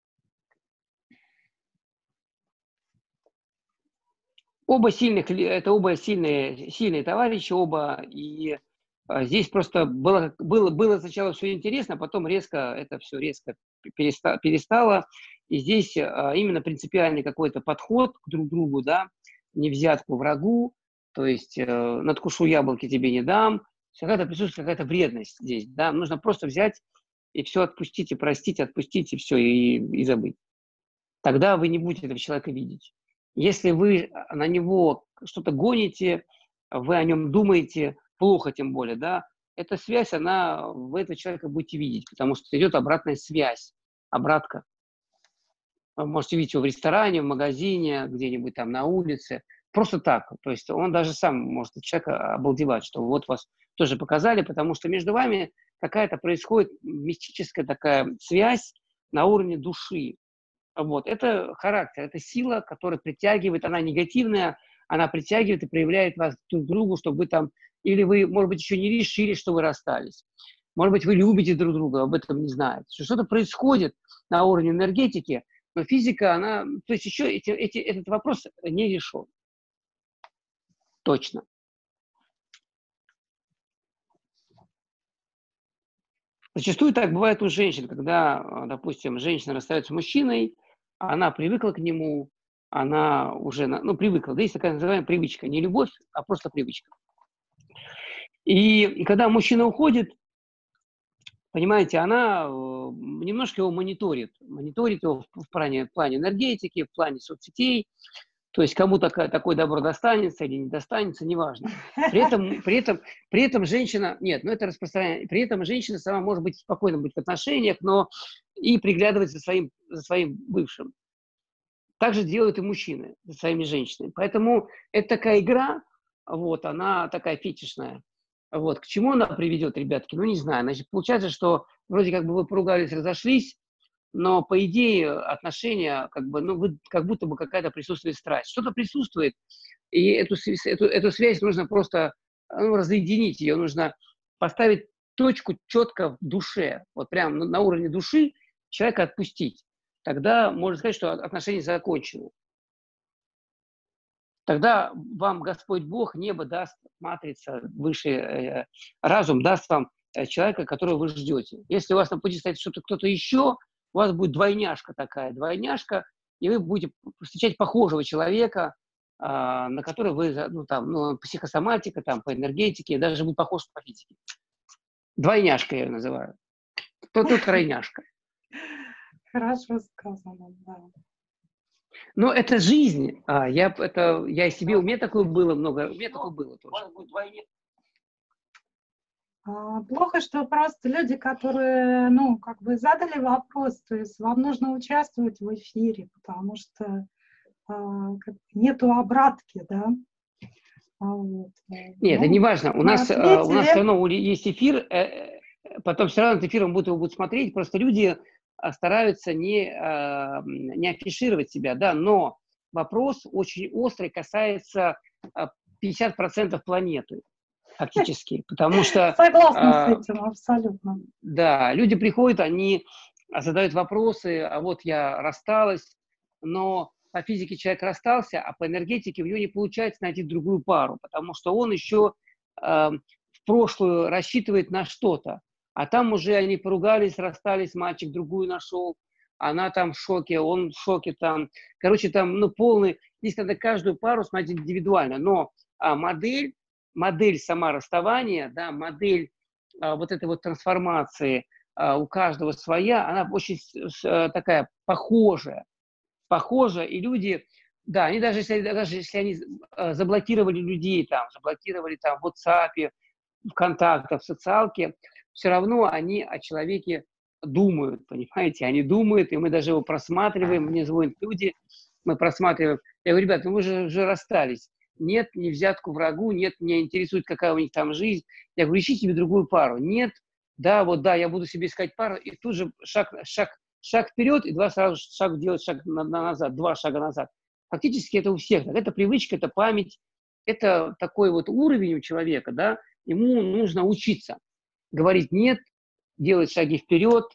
Оба сильных, это оба сильные, сильные товарищи, оба, и а, здесь просто было, было, было сначала все интересно, потом резко, это все резко перестало, перестало и здесь а, именно принципиальный какой-то подход к друг другу, да, не взятку врагу, то есть э, надкушу яблоки тебе не дам, какая-то присутствует какая-то вредность здесь, да, нужно просто взять и все отпустить, и простить, отпустить, и все, и, и забыть. Тогда вы не будете этого человека видеть. Если вы на него что-то гоните, вы о нем думаете, плохо тем более, да, эта связь, она, вы этого человека будете видеть, потому что идет обратная связь, обратка. Вы можете видеть его в ресторане, в магазине, где-нибудь там на улице. просто так. То есть он даже сам может человека обалдевать, что вот вас тоже показали, потому что между вами какая-то происходит мистическая такая связь на уровне души. Вот. Это характер, это сила, которая притягивает, она негативная, она притягивает и проявляет вас друг к другу, чтобы вы там, или вы, может быть, еще не решили, что вы расстались. Может быть, вы любите друг друга, об этом не знаете. Что-то происходит на уровне энергетики, но физика, она, то есть еще эти, эти, этот вопрос не решен. Точно. Зачастую так бывает у женщин, когда, допустим, женщина расстается с мужчиной, она привыкла к нему, она уже, ну, привыкла. Да, есть такая называемая привычка. Не любовь, а просто привычка. И, и когда мужчина уходит, понимаете, она немножко его мониторит. Мониторит его в плане, в плане энергетики, в плане соцсетей. То есть кому такое, такое добро достанется или не достанется, неважно. При этом, при этом, при этом женщина, нет, ну это распространяется, при этом женщина сама может быть спокойно быть в отношениях, но и приглядывать за своим, за своим бывшим. Так же делают и мужчины за своими женщинами. Поэтому это такая игра, вот, она такая фетишная. Вот. К чему она приведет, ребятки? Ну, не знаю. Значит, получается, что вроде как бы вы поругались, разошлись, но, по идее, отношения, как бы, ну, вы, как будто бы какая-то присутствует страсть. Что-то присутствует, и эту, эту, эту связь нужно просто, ну, разъединить, ее нужно поставить точку четко в душе, вот прям на уровне души человека отпустить. Тогда можно сказать, что отношения закончены. Тогда вам Господь Бог, небо даст, матрица, высший э, разум даст вам э, человека, которого вы ждете. Если у вас на пути стоит что-то кто-то еще, у вас будет двойняшка такая, двойняшка, и вы будете встречать похожего человека, э, на которого вы, ну, там, ну, психосоматика, там, по энергетике, даже будет похож по физике. Двойняшка я ее называю. Кто тут тройняшка? Хорошо сказано, да. Ну, это жизнь. А, я, это, я себе, у меня такое было много, у меня такое было тоже. Плохо, что просто люди, которые, ну, как бы задали вопрос, то есть вам нужно участвовать в эфире, потому что а, как, нету обратки, да. Вот. Нет, ну, это не важно. У нас, ответили... у нас все равно есть эфир, потом все равно этот эфир он будет, его будут смотреть, просто люди стараются не, не афишировать себя, да, но вопрос очень острый, касается пятьдесят процентов планеты, фактически, потому что... Согласна с этим, абсолютно. Да, люди приходят, они задают вопросы, а вот я рассталась, но по физике человек расстался, а по энергетике у него не получается найти другую пару, потому что он еще э, в прошлую рассчитывает на что-то. А там уже они поругались, расстались, мальчик другую нашел, она там в шоке, он в шоке там. Короче, там, ну, полный... Здесь надо каждую пару смотреть индивидуально, но а, модель, модель сама расставания, да, модель а, вот этой вот трансформации а, у каждого своя, она очень а, такая похожая. Похожа, и люди, да, они даже если, даже если они а, заблокировали людей, там, заблокировали там в WhatsApp, ВКонтакте, в социалке, все равно они о человеке думают, понимаете, они думают, и мы даже его просматриваем, мне звонят люди, мы просматриваем, я говорю, ребята, ну вы же уже расстались, нет, не взятку врагу, нет, меня интересует, какая у них там жизнь, я говорю, ищи себе другую пару, нет, да, вот да, я буду себе искать пару, и тут же шаг, шаг, шаг вперед, и два сразу шаг делать шаг на, на назад, два шага назад. Фактически это у всех, это привычка, это память, это такой вот уровень у человека, да, ему нужно учиться. Говорить «нет», делать шаги вперед.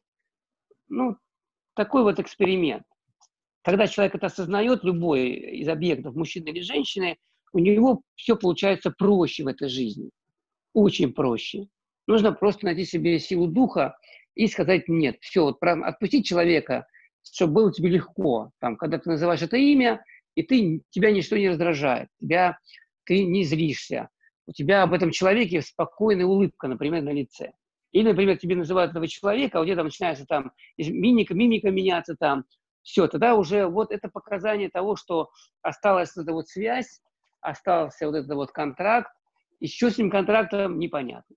Ну, такой вот эксперимент. Когда человек это осознает, любой из объектов, мужчины или женщины, у него все получается проще в этой жизни. Очень проще. Нужно просто найти себе силу духа и сказать «нет». Все, вот прям отпустить человека, чтобы было тебе легко. Там, когда ты называешь это имя, и ты, тебя ничто не раздражает, тебя, ты не злишься. У тебя об этом человеке спокойная улыбка, например, на лице. Или, например, тебе называют этого человека, а у тебя там начинается там мимика, мимика меняться там. Все, тогда уже вот это показание того, что осталась эта вот связь, остался вот этот вот контракт, и что с этим контрактом непонятно.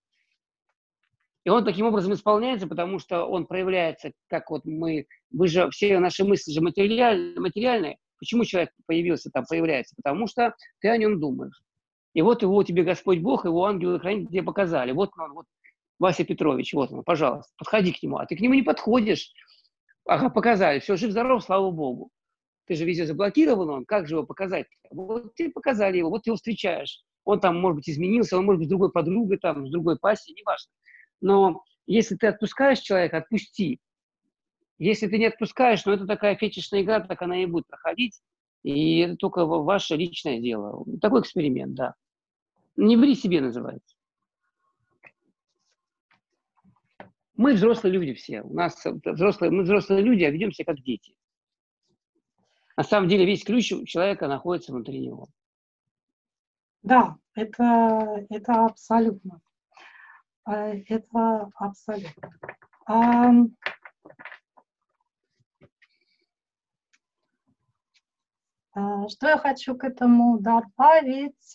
И он таким образом исполняется, потому что он проявляется, как вот мы, вы же, все наши мысли же материальные, материальные, Почему человек появился там, появляется? Потому что ты о нем думаешь. И вот его тебе Господь Бог, его ангелы-хранители тебе показали. Вот он, вот Вася Петрович, вот он, пожалуйста, подходи к нему. А ты к нему не подходишь. Ага, показали, все, жив-здоров, слава Богу. Ты же везде заблокирован он, как же его показать? Вот тебе показали его, вот ты его встречаешь. Он там, может быть, изменился, он может быть с другой подругой, там, с другой пассией, неважно. Но если ты отпускаешь человека, отпусти. Если ты не отпускаешь, ну, это такая фетишная игра, так она и будет проходить. И это только ваше личное дело. Такой эксперимент, да. Не ври себе, называется. Мы взрослые люди все. У нас взрослые, мы взрослые люди, а ведем себя как дети. На самом деле весь ключ у человека находится внутри него. Да, это, это абсолютно. Это абсолютно. Что я хочу к этому добавить?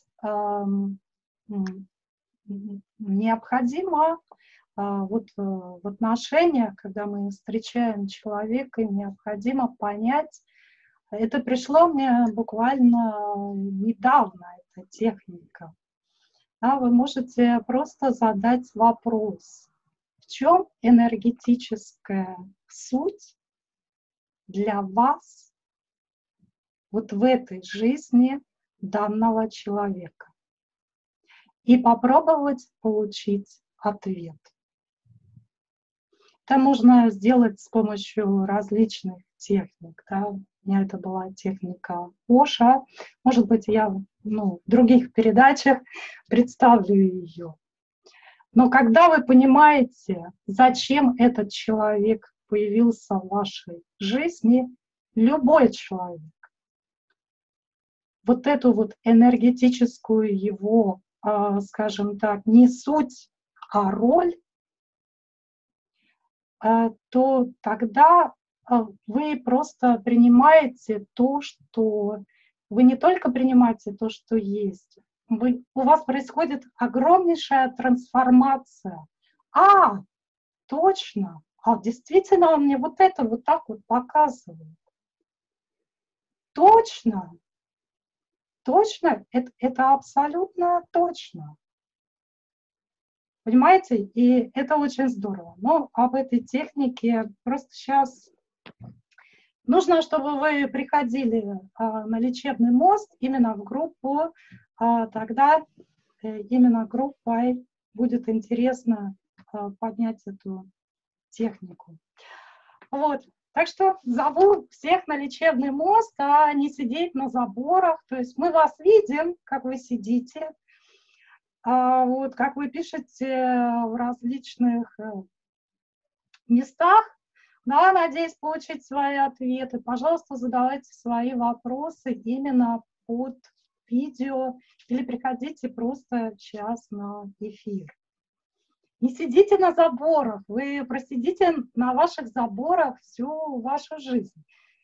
Необходимо вот в отношениях, когда мы встречаем человека, необходимо понять, это пришло мне буквально недавно, эта техника. Да, вы можете просто задать вопрос, в чем энергетическая суть для вас вот в этой жизни данного человека. И попробовать получить ответ. Это можно сделать с помощью различных техник. Да? У меня это была техника Оша. Может быть, я ну, в других передачах представлю ее. Но когда вы понимаете, зачем этот человек появился в вашей жизни, любой человек, вот эту вот энергетическую его, скажем так, не суть, а роль, то тогда вы просто принимаете то, что... Вы не только принимаете то, что есть, вы, у вас происходит огромнейшая трансформация. А, точно, а действительно он мне вот это вот так вот показывает. Точно, точно, это, это абсолютно точно. Понимаете? И это очень здорово. Но об этой технике просто сейчас нужно, чтобы вы приходили а, на лечебный мост именно в группу, а, тогда э, именно группой будет интересно а, поднять эту технику. Вот. Так что зову всех на лечебный мост, а не сидеть на заборах. То есть мы вас видим, как вы сидите. Вот, как вы пишете в различных местах, да, надеюсь получить свои ответы. Пожалуйста, задавайте свои вопросы именно под видео или приходите просто сейчас на эфир. Не сидите на заборах, вы просидите на ваших заборах всю вашу жизнь.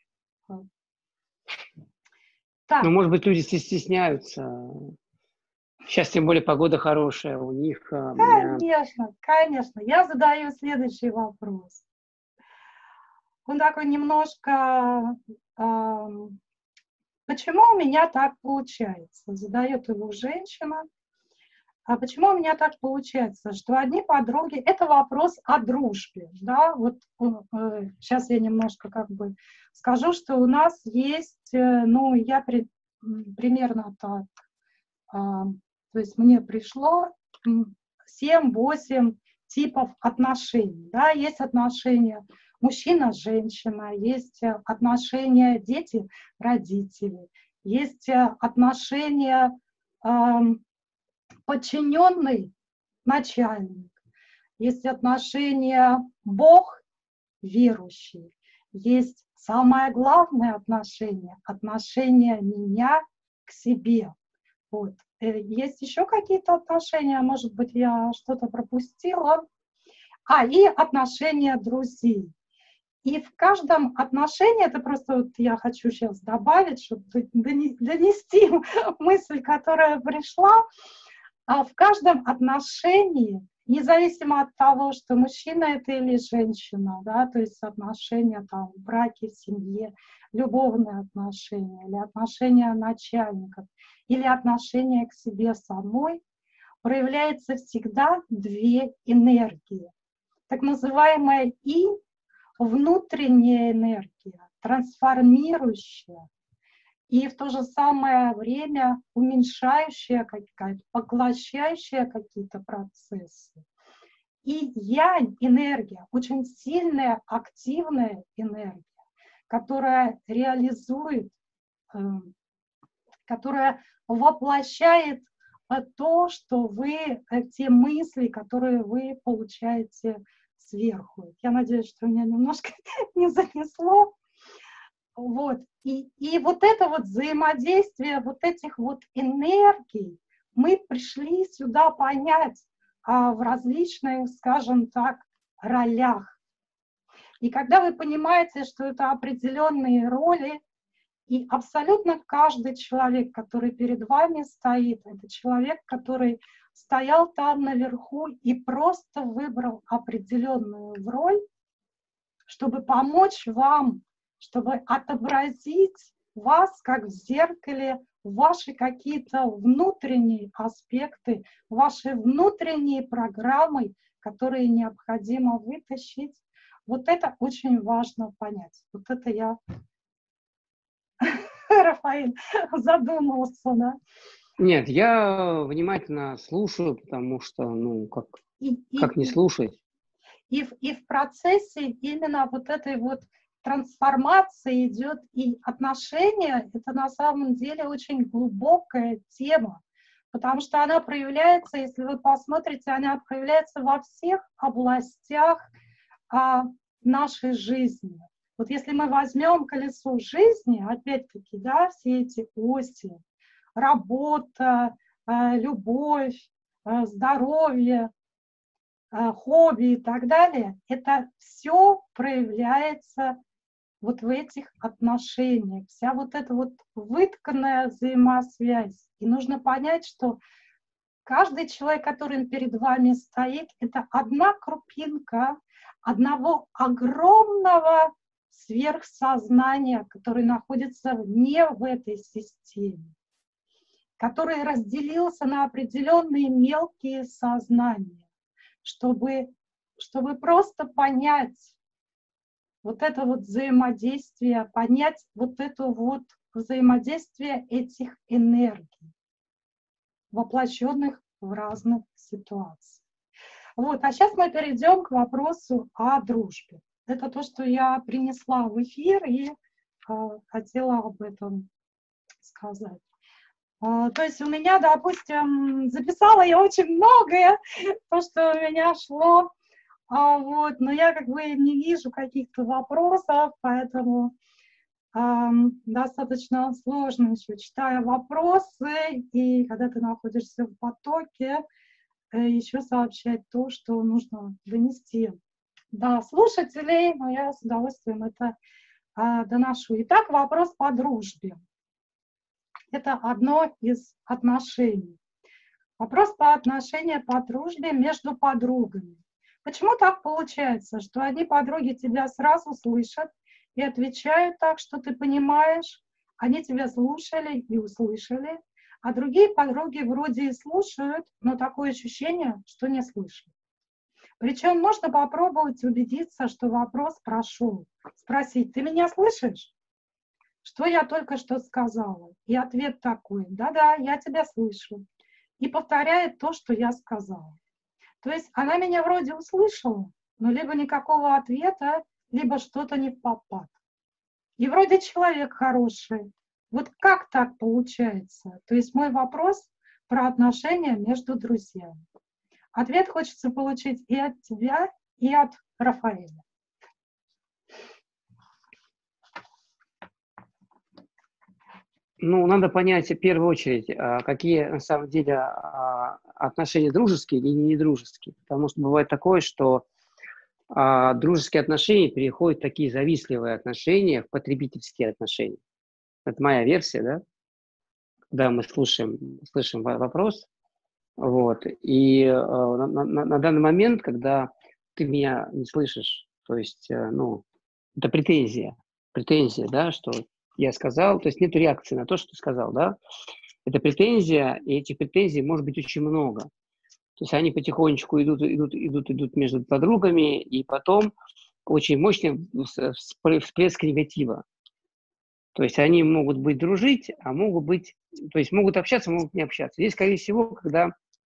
Так. Ну, может быть, люди стесняются. Сейчас, тем более, погода хорошая у них. Конечно, конечно. Я задаю следующий вопрос. Он такой немножко... Э, почему у меня так получается? Задает его женщина. А почему у меня так получается, что одни подруги... Это вопрос о дружбе. Да? Вот, э, сейчас я немножко как бы скажу, что у нас есть... Э, ну, я при, примерно так... Э, То есть мне пришло семь-восемь типов отношений. Да? Есть отношения мужчина-женщина, есть отношения дети-родители, есть отношения э, подчиненный-начальник, есть отношения Бог-верующий, есть самое главное отношение, отношение меня к себе. Вот. Есть еще какие-то отношения, может быть, я что-то пропустила. А, и отношения друзей. И в каждом отношении, это просто вот я хочу сейчас добавить, чтобы донести мысль, которая пришла, а в каждом отношении Независимо от того, что мужчина это или женщина, да, то есть отношения там в браке, в семье, любовные отношения, или отношения начальников, или отношения к себе самой, проявляется всегда две энергии. Так называемая И, внутренняя энергия, трансформирующая, и в то же самое время уменьшающая какая-то, поглощающая какие-то процессы. И янь энергия, очень сильная, активная энергия, которая реализует, которая воплощает то, что вы, те мысли, которые вы получаете сверху. Я надеюсь, что меня немножко не занесло. Вот. И, и вот это вот взаимодействие вот этих вот энергий мы пришли сюда понять а, в различных, скажем так, ролях. И когда вы понимаете, что это определенные роли, и абсолютно каждый человек, который перед вами стоит, это человек, который стоял там наверху и просто выбрал определенную роль, чтобы помочь вам, чтобы отобразить вас, как в зеркале, ваши какие-то внутренние аспекты, ваши внутренние программы, которые необходимо вытащить. Вот это очень важно понять. Вот это я, Рафаэль, задумался, да? Нет, я внимательно слушаю, потому что, ну, как, и, как и, не слушать? И, и в процессе именно вот этой вот трансформации идет и отношения, это на самом деле очень глубокая тема, потому что она проявляется, если вы посмотрите, она проявляется во всех областях а, нашей жизни. Вот если мы возьмем колесо жизни, опять-таки, да, все эти оси, работа, а, любовь, а, здоровье, хобби и так далее, это все проявляется вот в этих отношениях, вся вот эта вот вытканная взаимосвязь. И нужно понять, что каждый человек, который перед вами стоит, это одна крупинка одного огромного сверхсознания, который находится вне в этой системе, который разделился на определенные мелкие сознания. Чтобы, чтобы просто понять вот это вот взаимодействие, понять вот это вот взаимодействие этих энергий, воплощенных в разных ситуациях. Вот, а сейчас мы перейдем к вопросу о дружбе. Это то, что я принесла в эфир и э, хотела об этом сказать. То есть у меня, допустим, записала я очень многое, то, что у меня шло, вот, но я как бы не вижу каких-то вопросов, поэтому э, достаточно сложно еще, читая вопросы, и когда ты находишься в потоке, э, еще сообщать то, что нужно донести до слушателей, но я с удовольствием это э, доношу. Итак, вопрос по дружбе. Это одно из отношений. Вопрос по отношению, по дружбе между подругами. Почему так получается, что одни подруги тебя сразу слышат и отвечают так, что ты понимаешь, они тебя слушали и услышали, а другие подруги вроде и слушают, но такое ощущение, что не слышат. Причем можно попробовать убедиться, что вопрос прошел. Спросить: ты меня слышишь? Что я только что сказала? И ответ такой: да-да, я тебя слышу. И повторяет то, что я сказала. То есть она меня вроде услышала, но либо никакого ответа, либо что-то не в попад. И вроде человек хороший. Вот как так получается? То есть мой вопрос про отношения между друзьями. Ответ хочется получить и от тебя, и от Рафаэля. Ну, надо понять в первую очередь, какие на самом деле отношения дружеские или недружеские. Потому что бывает такое, что дружеские отношения переходят в такие завистливые отношения, в потребительские отношения. Это моя версия, да? Когда мы слушаем, слышим вопрос, Вот. И э, на, на- на данный момент, когда ты меня не слышишь, то есть, э, ну, это претензия, претензия, да, что я сказал, то есть нет реакции на то, что ты сказал, да, это претензия, и этих претензий может быть очень много. То есть они потихонечку идут, идут, идут, идут между подругами, и потом очень мощный вс- вспры- всплеск негатива. То есть они могут быть дружить, а могут быть, то есть могут общаться, могут не общаться. Здесь, скорее всего, когда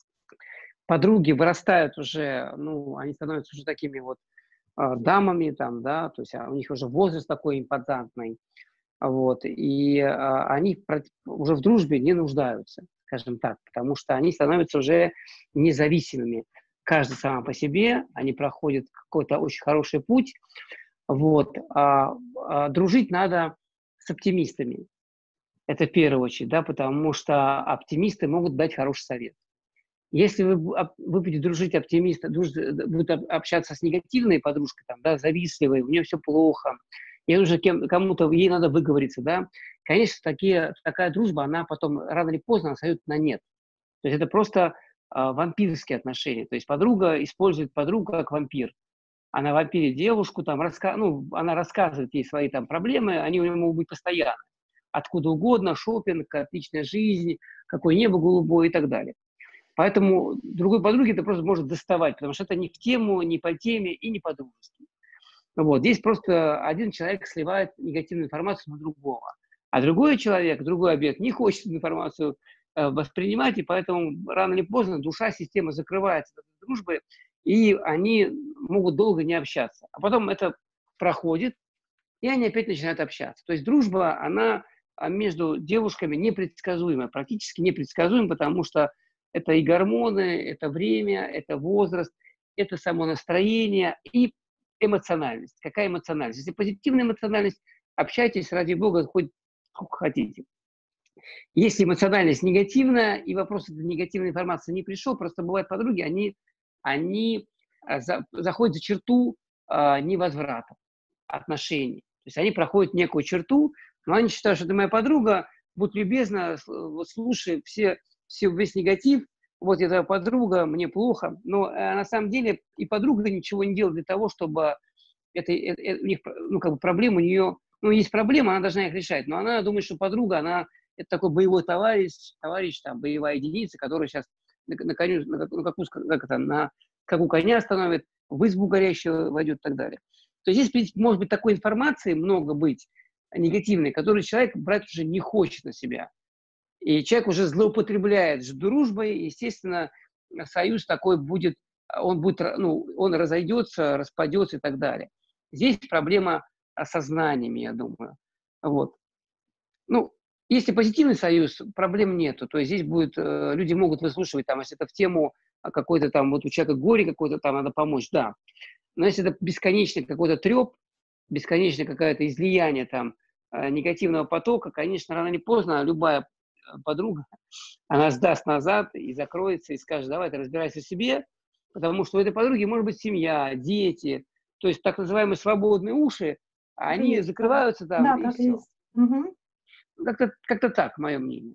подруги вырастают уже, ну, они становятся уже такими вот а, дамами там, да, то есть а, у них уже возраст такой импозантный, вот, и а, они про- уже в дружбе не нуждаются, скажем так, потому что они становятся уже независимыми. Каждый сам по себе, они проходят какой-то очень хороший путь, вот, а, а дружить надо с оптимистами, это в первую очередь, да, потому что оптимисты могут дать хороший совет. Если вы, бу- об- вы будете дружить оптимист, друж- будет об- общаться с негативной подружкой, там, да, завистливой, у нее все плохо, ей нужно кем, кому-то, ей надо выговориться, да, конечно, такие, такая дружба, она потом рано или поздно сойдет на нет. То есть это просто а, вампирские отношения. То есть подруга использует подругу как вампир. Она вампирит девушку, там, раска... ну, она рассказывает ей свои там проблемы, они у нее могут быть постоянно. Откуда угодно, шопинг, отличная жизнь, какое небо голубое и так далее. Поэтому другой подруге это просто может доставать, потому что это не в тему, не по теме и не по-дружески. Вот. Здесь просто один человек сливает негативную информацию на другого, а другой человек, другой объект не хочет эту информацию э, воспринимать, и поэтому рано или поздно душа, система закрывается от этой дружбы, и они могут долго не общаться. А потом это проходит, и они опять начинают общаться. То есть дружба, она а, между девушками непредсказуема, практически непредсказуема, потому что это и гормоны, это время, это возраст, это само настроение и эмоциональность. Какая эмоциональность? Если позитивная эмоциональность, общайтесь, ради бога, хоть сколько хотите. Если эмоциональность негативная, и вопрос этой негативной информации не пришел, просто бывают подруги, они, они а, за, заходят за черту а, невозврата отношений. То есть они проходят некую черту, но они считают, что это моя подруга, будь любезна, вот слушай все, все, весь негатив, вот я твоя подруга, мне плохо. Но э, на самом деле и подруга ничего не делает для того, чтобы это, это, это, у них, ну, как бы проблема у нее, ну, есть проблема, она должна их решать, но она думает, что подруга, она, это такой боевой товарищ, товарищ, там, боевая единица, которая сейчас на, на коню, на, на, какую, как это, на, как у коня остановит, в избу горящую войдет и так далее. То есть здесь, может быть, такой информации много быть, негативной, которую человек брать уже не хочет на себя. И человек уже злоупотребляет дружбой, естественно, союз такой будет, он будет, ну, он разойдется, распадется и так далее. Здесь проблема осознаниями, я думаю. Вот. Ну, если позитивный союз, проблем нету. То есть здесь будет, э, люди могут выслушивать, там, если это в тему какой-то там, вот у человека горе какой-то там, надо помочь, да. Но если это бесконечный какой-то треп, бесконечное какое-то излияние там э, негативного потока, конечно, рано или поздно любая э, подруга, она сдаст назад и закроется, и скажет, давай ты разбирайся в себе, потому что у этой подруги может быть семья, дети, то есть так называемые свободные уши, Так и они есть, да. закрываются там, Да, и так и все. есть. Мгм. Как-то, как-то так, мое мнение.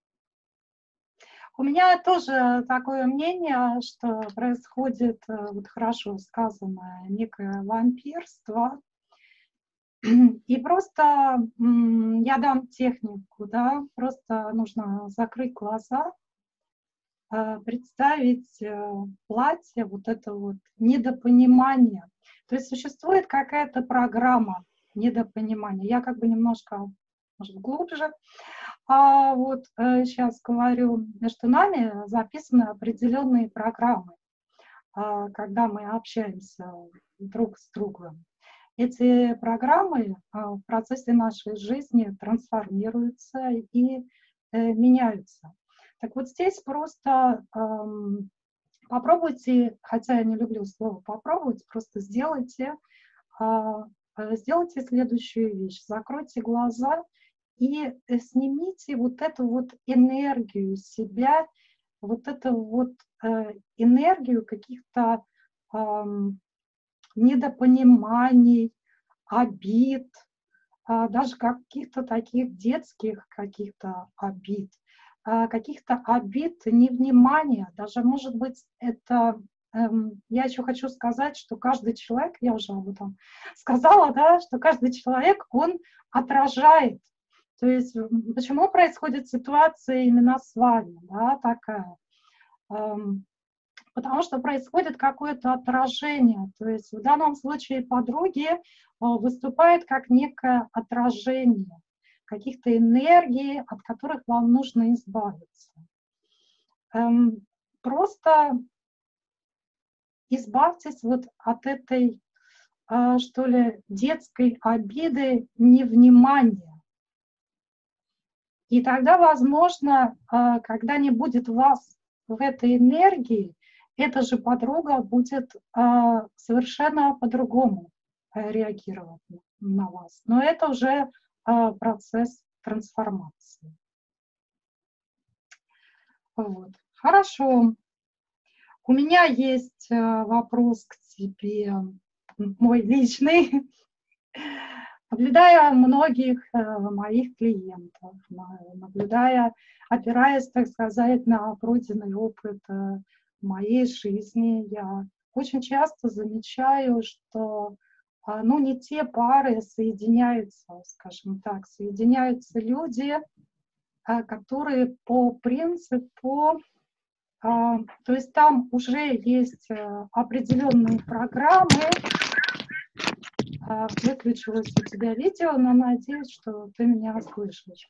У меня тоже такое мнение, что происходит, э, вот хорошо сказанное, некое вампирство. И просто м, я дам технику, да, просто нужно закрыть глаза, э, представить э, платье, вот это вот недопонимание. То есть существует какая-то программа недопонимания. Я как бы немножко, может, глубже. А вот э, сейчас говорю, между нами записаны определенные программы, а, когда мы общаемся друг с другом. Эти программы а, в процессе нашей жизни трансформируются и э, меняются. Так вот здесь просто эм, попробуйте, хотя я не люблю слово попробовать, просто сделайте, а, э, сделайте следующую вещь. Закройте глаза и э, снимите вот эту вот энергию себя, вот эту вот э, энергию каких-то ам, недопониманий, обид, а, даже каких-то таких детских каких-то обид. каких-то обид, невнимания. Даже, может быть, это... Я еще хочу сказать, что каждый человек, я уже об этом сказала, да, что каждый человек, он отражает. То есть почему происходит ситуация именно с вами, да, такая? Потому что происходит какое-то отражение. То есть в данном случае подруги выступают как некое отражение каких-то энергий, от которых вам нужно избавиться. Просто избавьтесь вот от этой, что ли, детской обиды, невнимания. И тогда, возможно, когда не будет вас в этой энергии, эта же подруга будет совершенно по-другому реагировать на вас. Но это уже процесс трансформации. Вот. Хорошо. У меня есть вопрос к тебе, мой личный. Наблюдая многих моих клиентов, наблюдая, опираясь, так сказать, на пройденный опыт моей жизни, я очень часто замечаю, что ну, не те пары соединяются, скажем так, соединяются люди, которые по принципу, то есть там уже есть определенные программы. Выключилось у тебя видео, но надеюсь, что ты меня слышишь.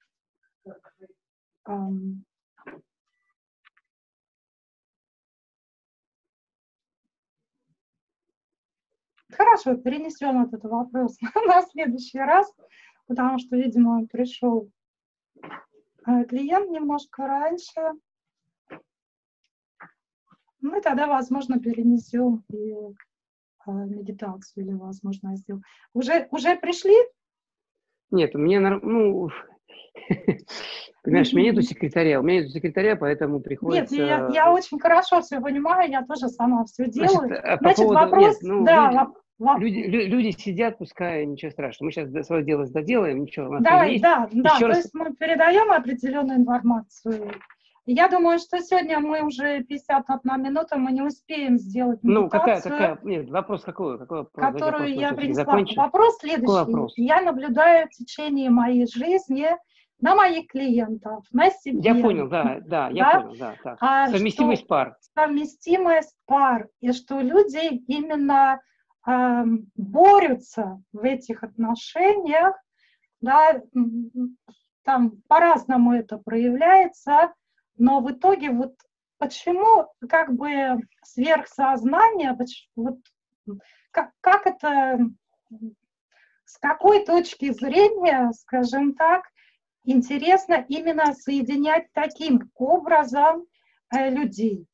Хорошо, перенесем этот вопрос на следующий раз, потому что, видимо, пришел клиент немножко раньше. Мы тогда, возможно, перенесем и медитацию, или, возможно, я сделаю. Уже, уже пришли? Нет, у меня, ну, понимаешь, у меня нету секретаря, у меня нету секретаря, поэтому приходится... Нет, я, я очень хорошо все понимаю, я тоже сама все делаю. Значит, по Значит, поводу... вопрос... Нет, ну, да, люди, люди, люди сидят, пускай, ничего страшного. Мы сейчас свое дело доделаем, ничего, у нас Давай, есть. да, да, Еще то раз... есть мы передаем определенную информацию. Я думаю, что сегодня мы уже пятьдесят одна минута, мы не успеем сделать медитацию. Ну, какая, какая, нет, вопрос какой? какой вопрос? Которую вопрос, я принесла. Закончим. Вопрос следующий. Вопрос? Я наблюдаю в течение моей жизни на моих клиентов, на себе. Я понял, да, да, я да? понял, да. Так. А совместимость пар. Совместимость пар. И что люди именно э, борются в этих отношениях, да, там по-разному это проявляется, но в итоге вот почему как бы сверхсознание, вот, как, как это, с какой точки зрения, скажем так, интересно именно соединять таким образом э, людей?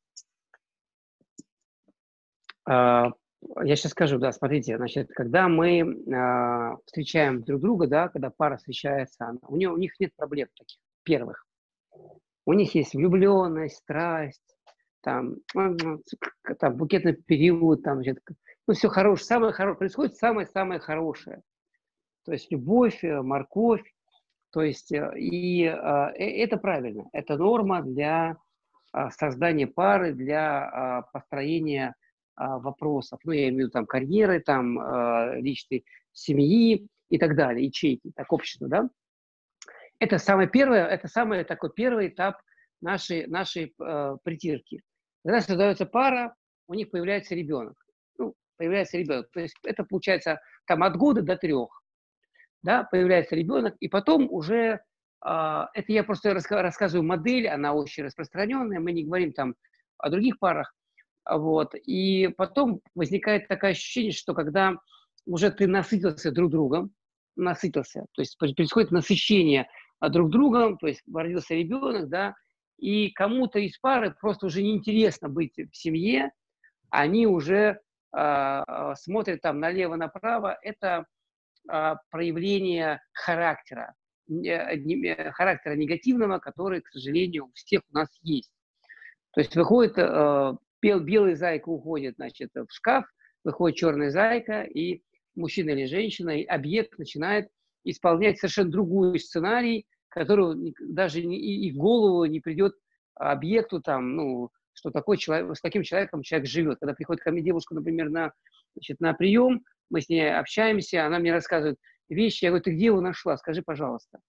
Я сейчас скажу, да, смотрите, значит, когда мы э, встречаем друг друга, да, когда пара встречается, у, нее, у них нет проблем таких первых. У них есть влюбленность, страсть, там, там букетный период, там, значит, ну, все хорошее, самое хорошее, происходит самое-самое хорошее. То есть любовь, морковь, то есть, и э, это правильно, это норма для э, создания пары, для э, построения вопросов, ну, я имею в виду там карьеры, там личной семьи и так далее, ячейки, так, общество, да. Это самое первое, это самый такой первый этап нашей, нашей э, притирки. Когда создается пара, у них появляется ребенок. Ну, появляется ребенок. То есть это получается там от года до трех, да, появляется ребенок, и потом уже, э, это я просто рассказываю модель, она очень распространенная, мы не говорим там о других парах. Вот. И потом возникает такое ощущение, что когда уже ты насытился друг другом, насытился, то есть происходит насыщение друг другом, то есть родился ребенок, да, и кому-то из пары просто уже неинтересно быть в семье, они уже э, смотрят там налево-направо, это э, проявление характера, э, характера негативного, который, к сожалению, у всех у нас есть. То есть выходит... Э, белый зайка уходит, значит, в шкаф, выходит черная зайка, и мужчина или женщина, и объект начинает исполнять совершенно другой сценарий, которую даже и в голову не придет объекту, там, ну, что такой человек, с каким человеком человек живет. Когда приходит ко мне девушка, например, на, значит, на прием, мы с ней общаемся, она мне рассказывает вещи, я говорю, ты где его нашла, скажи, пожалуйста.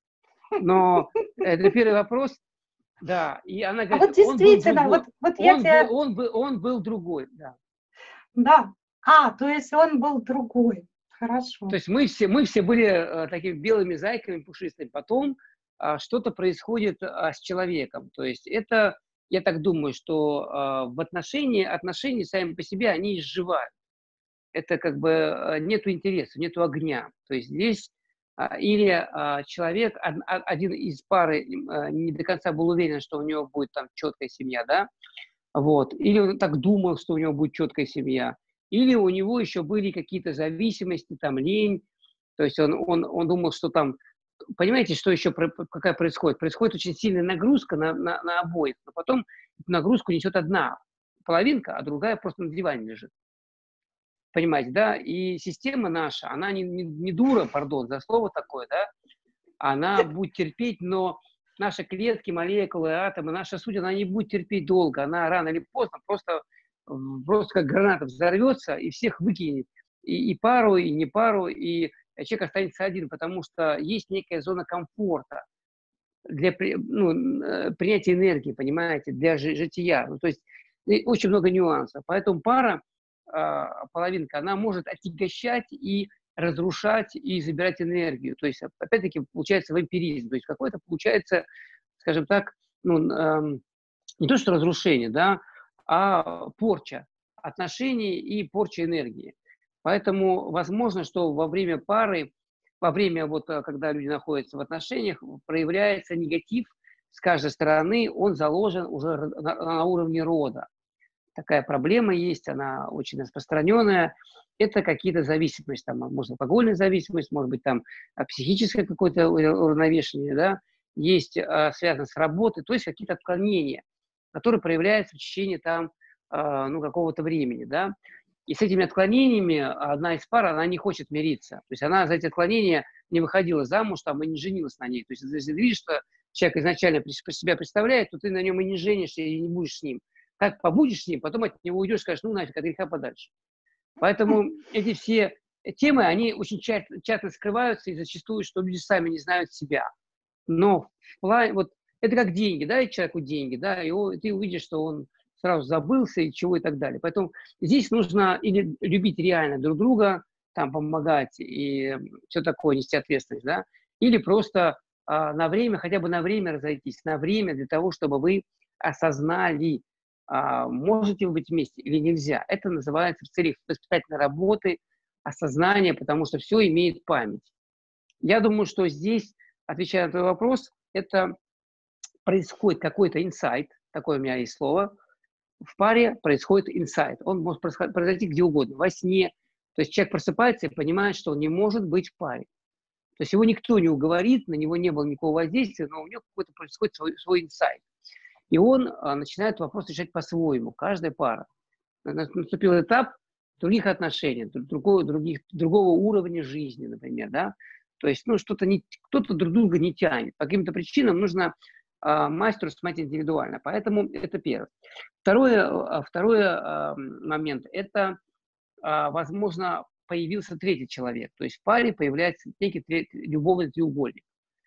Но это первый вопрос, да, и она говорит, а вот действительно, он был вот, вот он, я был, тебя... он, был, он был другой, да. Да, а, то есть он был другой, хорошо. То есть мы все, мы все были э, такими белыми зайками пушистыми, потом э, что-то происходит э, с человеком, то есть это, я так думаю, что э, в отношении, отношения сами по себе, они изживают. Это как бы э, нету интереса, нету огня, то есть здесь или а, человек, один из пары а, не до конца был уверен, что у него будет там четкая семья, да, вот, или он так думал, что у него будет четкая семья, или у него еще были какие-то зависимости, там, лень, то есть он, он, он думал, что там, понимаете, что еще, какая происходит? Происходит очень сильная нагрузка на, на, на обоих, но потом нагрузку несет одна половинка, а другая просто на диване лежит. Понимаете, да? И система наша, она не, не, не дура, пардон, за слово такое, да? Она будет терпеть, но наши клетки, молекулы, атомы, наша суть, она не будет терпеть долго. Она рано или поздно просто, просто как граната взорвется и всех выкинет. И, и пару, и не пару, и человек останется один, потому что есть некая зона комфорта для ну, принятия энергии, понимаете, для жития. Ну, то есть очень много нюансов. Поэтому пара, половинка, она может отягощать и разрушать, и забирать энергию. То есть, опять-таки, получается вампиризм. То есть, какое-то получается, скажем так, ну, эм, не то, что разрушение, да, а порча отношений и порча энергии. Поэтому возможно, что во время пары, во время, вот, когда люди находятся в отношениях, проявляется негатив с каждой стороны, он заложен уже на, на уровне рода. Такая проблема есть, она очень распространенная. Это какие-то зависимости, там, может, алкогольная зависимость, может быть, там, психическое какое-то уравновешение, да, есть, а, связано с работой, то есть какие-то отклонения, которые проявляются в течение, там, а, ну, какого-то времени, да. И с этими отклонениями одна из пар, она не хочет мириться. То есть она за эти отклонения не выходила замуж, там, и не женилась на ней. То есть если ты видишь, что человек изначально при себя представляет, то ты на нем и не женишься, и не будешь с ним. Как побудешь с ним, потом от него уйдешь, скажешь, ну нафиг, от греха подальше. Поэтому эти все темы, они очень часто скрываются, и зачастую, что люди сами не знают себя. Но в плане, вот это как деньги, да, и человеку деньги, да, и он, ты увидишь, что он сразу забылся, и чего, и так далее. Поэтому здесь нужно или любить реально друг друга, там, помогать, и все такое, нести ответственность, да, или просто а, на время, хотя бы на время разойтись, на время для того, чтобы вы осознали, а, можете вы быть вместе или нельзя. Это называется в целях воспитательной работы, осознание, потому что все имеет память. Я думаю, что здесь, отвечая на твой вопрос, это происходит какой-то инсайт, такое у меня есть слово, в паре происходит инсайт. Он может произойти где угодно, во сне. То есть человек просыпается и понимает, что он не может быть в паре. То есть его никто не уговорит, на него не было никакого воздействия, но у него какой-то происходит свой, свой инсайт. И он а, начинает вопрос решать по-своему, каждая пара. Наступил этап других отношений, другого, других, другого уровня жизни, например, да. То есть, ну, что-то не, кто-то друг друга не тянет. По каким-то причинам нужно а, мастеру смотреть индивидуально. Поэтому это первое. Второе, второй а, момент – это, а, возможно, появился третий человек. То есть в паре появляется некий третий, любовный треугольник.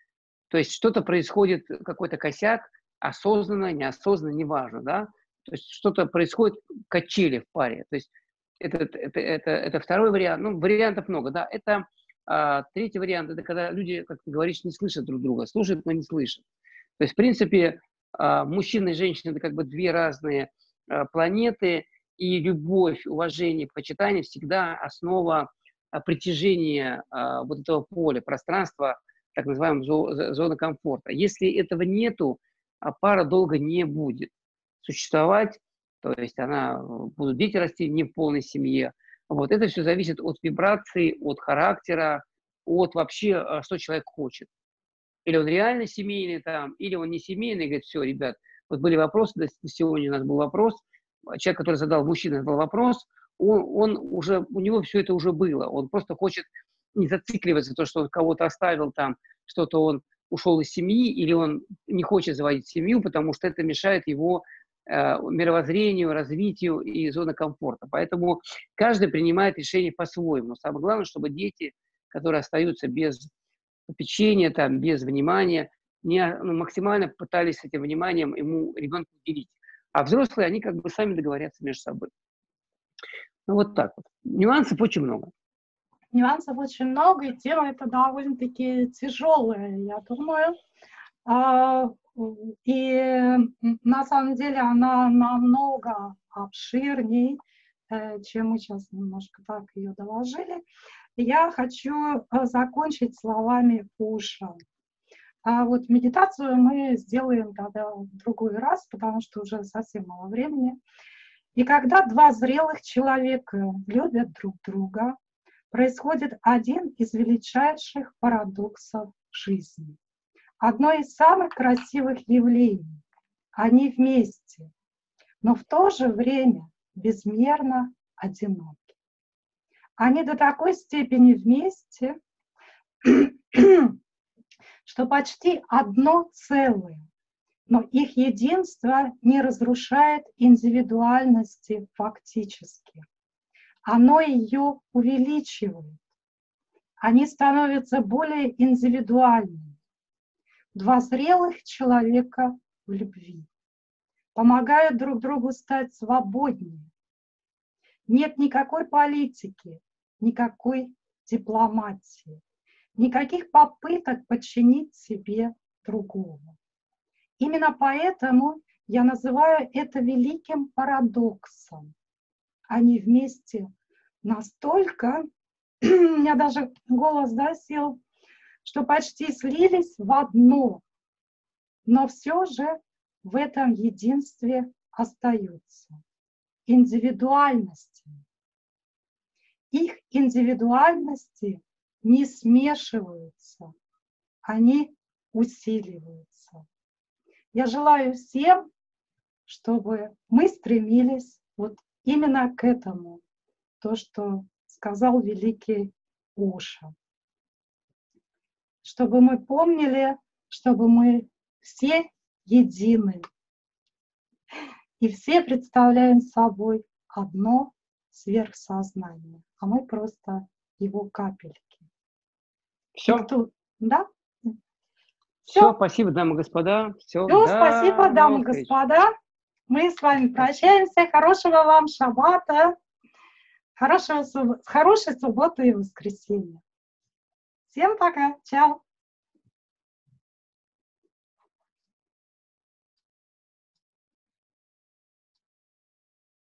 То есть что-то происходит, какой-то косяк, осознанно, неосознанно, неважно, да. То есть что-то происходит, качели в паре. То есть это, это, это, это второй вариант. Ну, вариантов много, да. Это а, третий вариант, это когда люди, как ты говоришь, не слышат друг друга, слушают, но не слышат. То есть, в принципе, а, мужчина и женщина – это как бы две разные а, планеты, и любовь, уважение, почитание всегда основа а, притяжения а, вот этого поля, пространства, так называемой зо, зоны комфорта. Если этого нету, а пара долго не будет существовать, то есть она, будут дети расти не в полной семье. Вот это все зависит от вибрации, от характера, от вообще, что человек хочет. Или он реально семейный там, или он не семейный, говорит, все, ребят, вот были вопросы, сегодня у нас был вопрос, человек, который задал, мужчина задал вопрос, он, он уже, у него все это уже было, он просто хочет не зацикливаться, то, что он кого-то оставил там, что-то он ушел из семьи, или он не хочет заводить семью, потому что это мешает его э, мировоззрению, развитию и зоне комфорта. Поэтому каждый принимает решение по-своему. Самое главное, чтобы дети, которые остаются без попечения, там, без внимания, не, ну, максимально пытались с этим вниманием ему ребенку уделить. А взрослые, они как бы сами договорятся между собой. Ну вот так вот. Нюансов очень много. Нюансов очень много, и тема эта довольно-таки тяжелая, я думаю. И на самом деле она намного обширней, чем мы сейчас немножко так ее доложили. Я хочу закончить словами Оша. А вот медитацию мы сделаем тогда в другой раз, потому что уже совсем мало времени. И когда два зрелых человека любят друг друга, происходит один из величайших парадоксов жизни. Одно из самых красивых явлений. Они вместе, но в то же время безмерно одиноки. Они до такой степени вместе, что почти одно целое, но их единство не разрушает индивидуальности фактически. Оно ее увеличивает. Они становятся более индивидуальными. Два зрелых человека в любви помогают друг другу стать свободнее. Нет никакой политики, никакой дипломатии, никаких попыток подчинить себе другого. Именно поэтому я называю это великим парадоксом. Они вместе настолько, у меня даже голос, да, сел, что почти слились в одно, но все же в этом единстве остаются индивидуальности. Их индивидуальности не смешиваются, они усиливаются. Я желаю всем, чтобы мы стремились вот именно к этому, то, что сказал великий Оша. Чтобы мы помнили, чтобы мы все едины. И все представляем собой одно сверхсознание, а мы просто его капельки. Все? Кто... Да? Все. Все, спасибо, дамы и господа. Все, Все, спасибо, дамы и господа. Мы с вами прощаемся. Хорошего вам шаббата. Хорошего, хорошей субботы и воскресенья. Всем пока. Чао.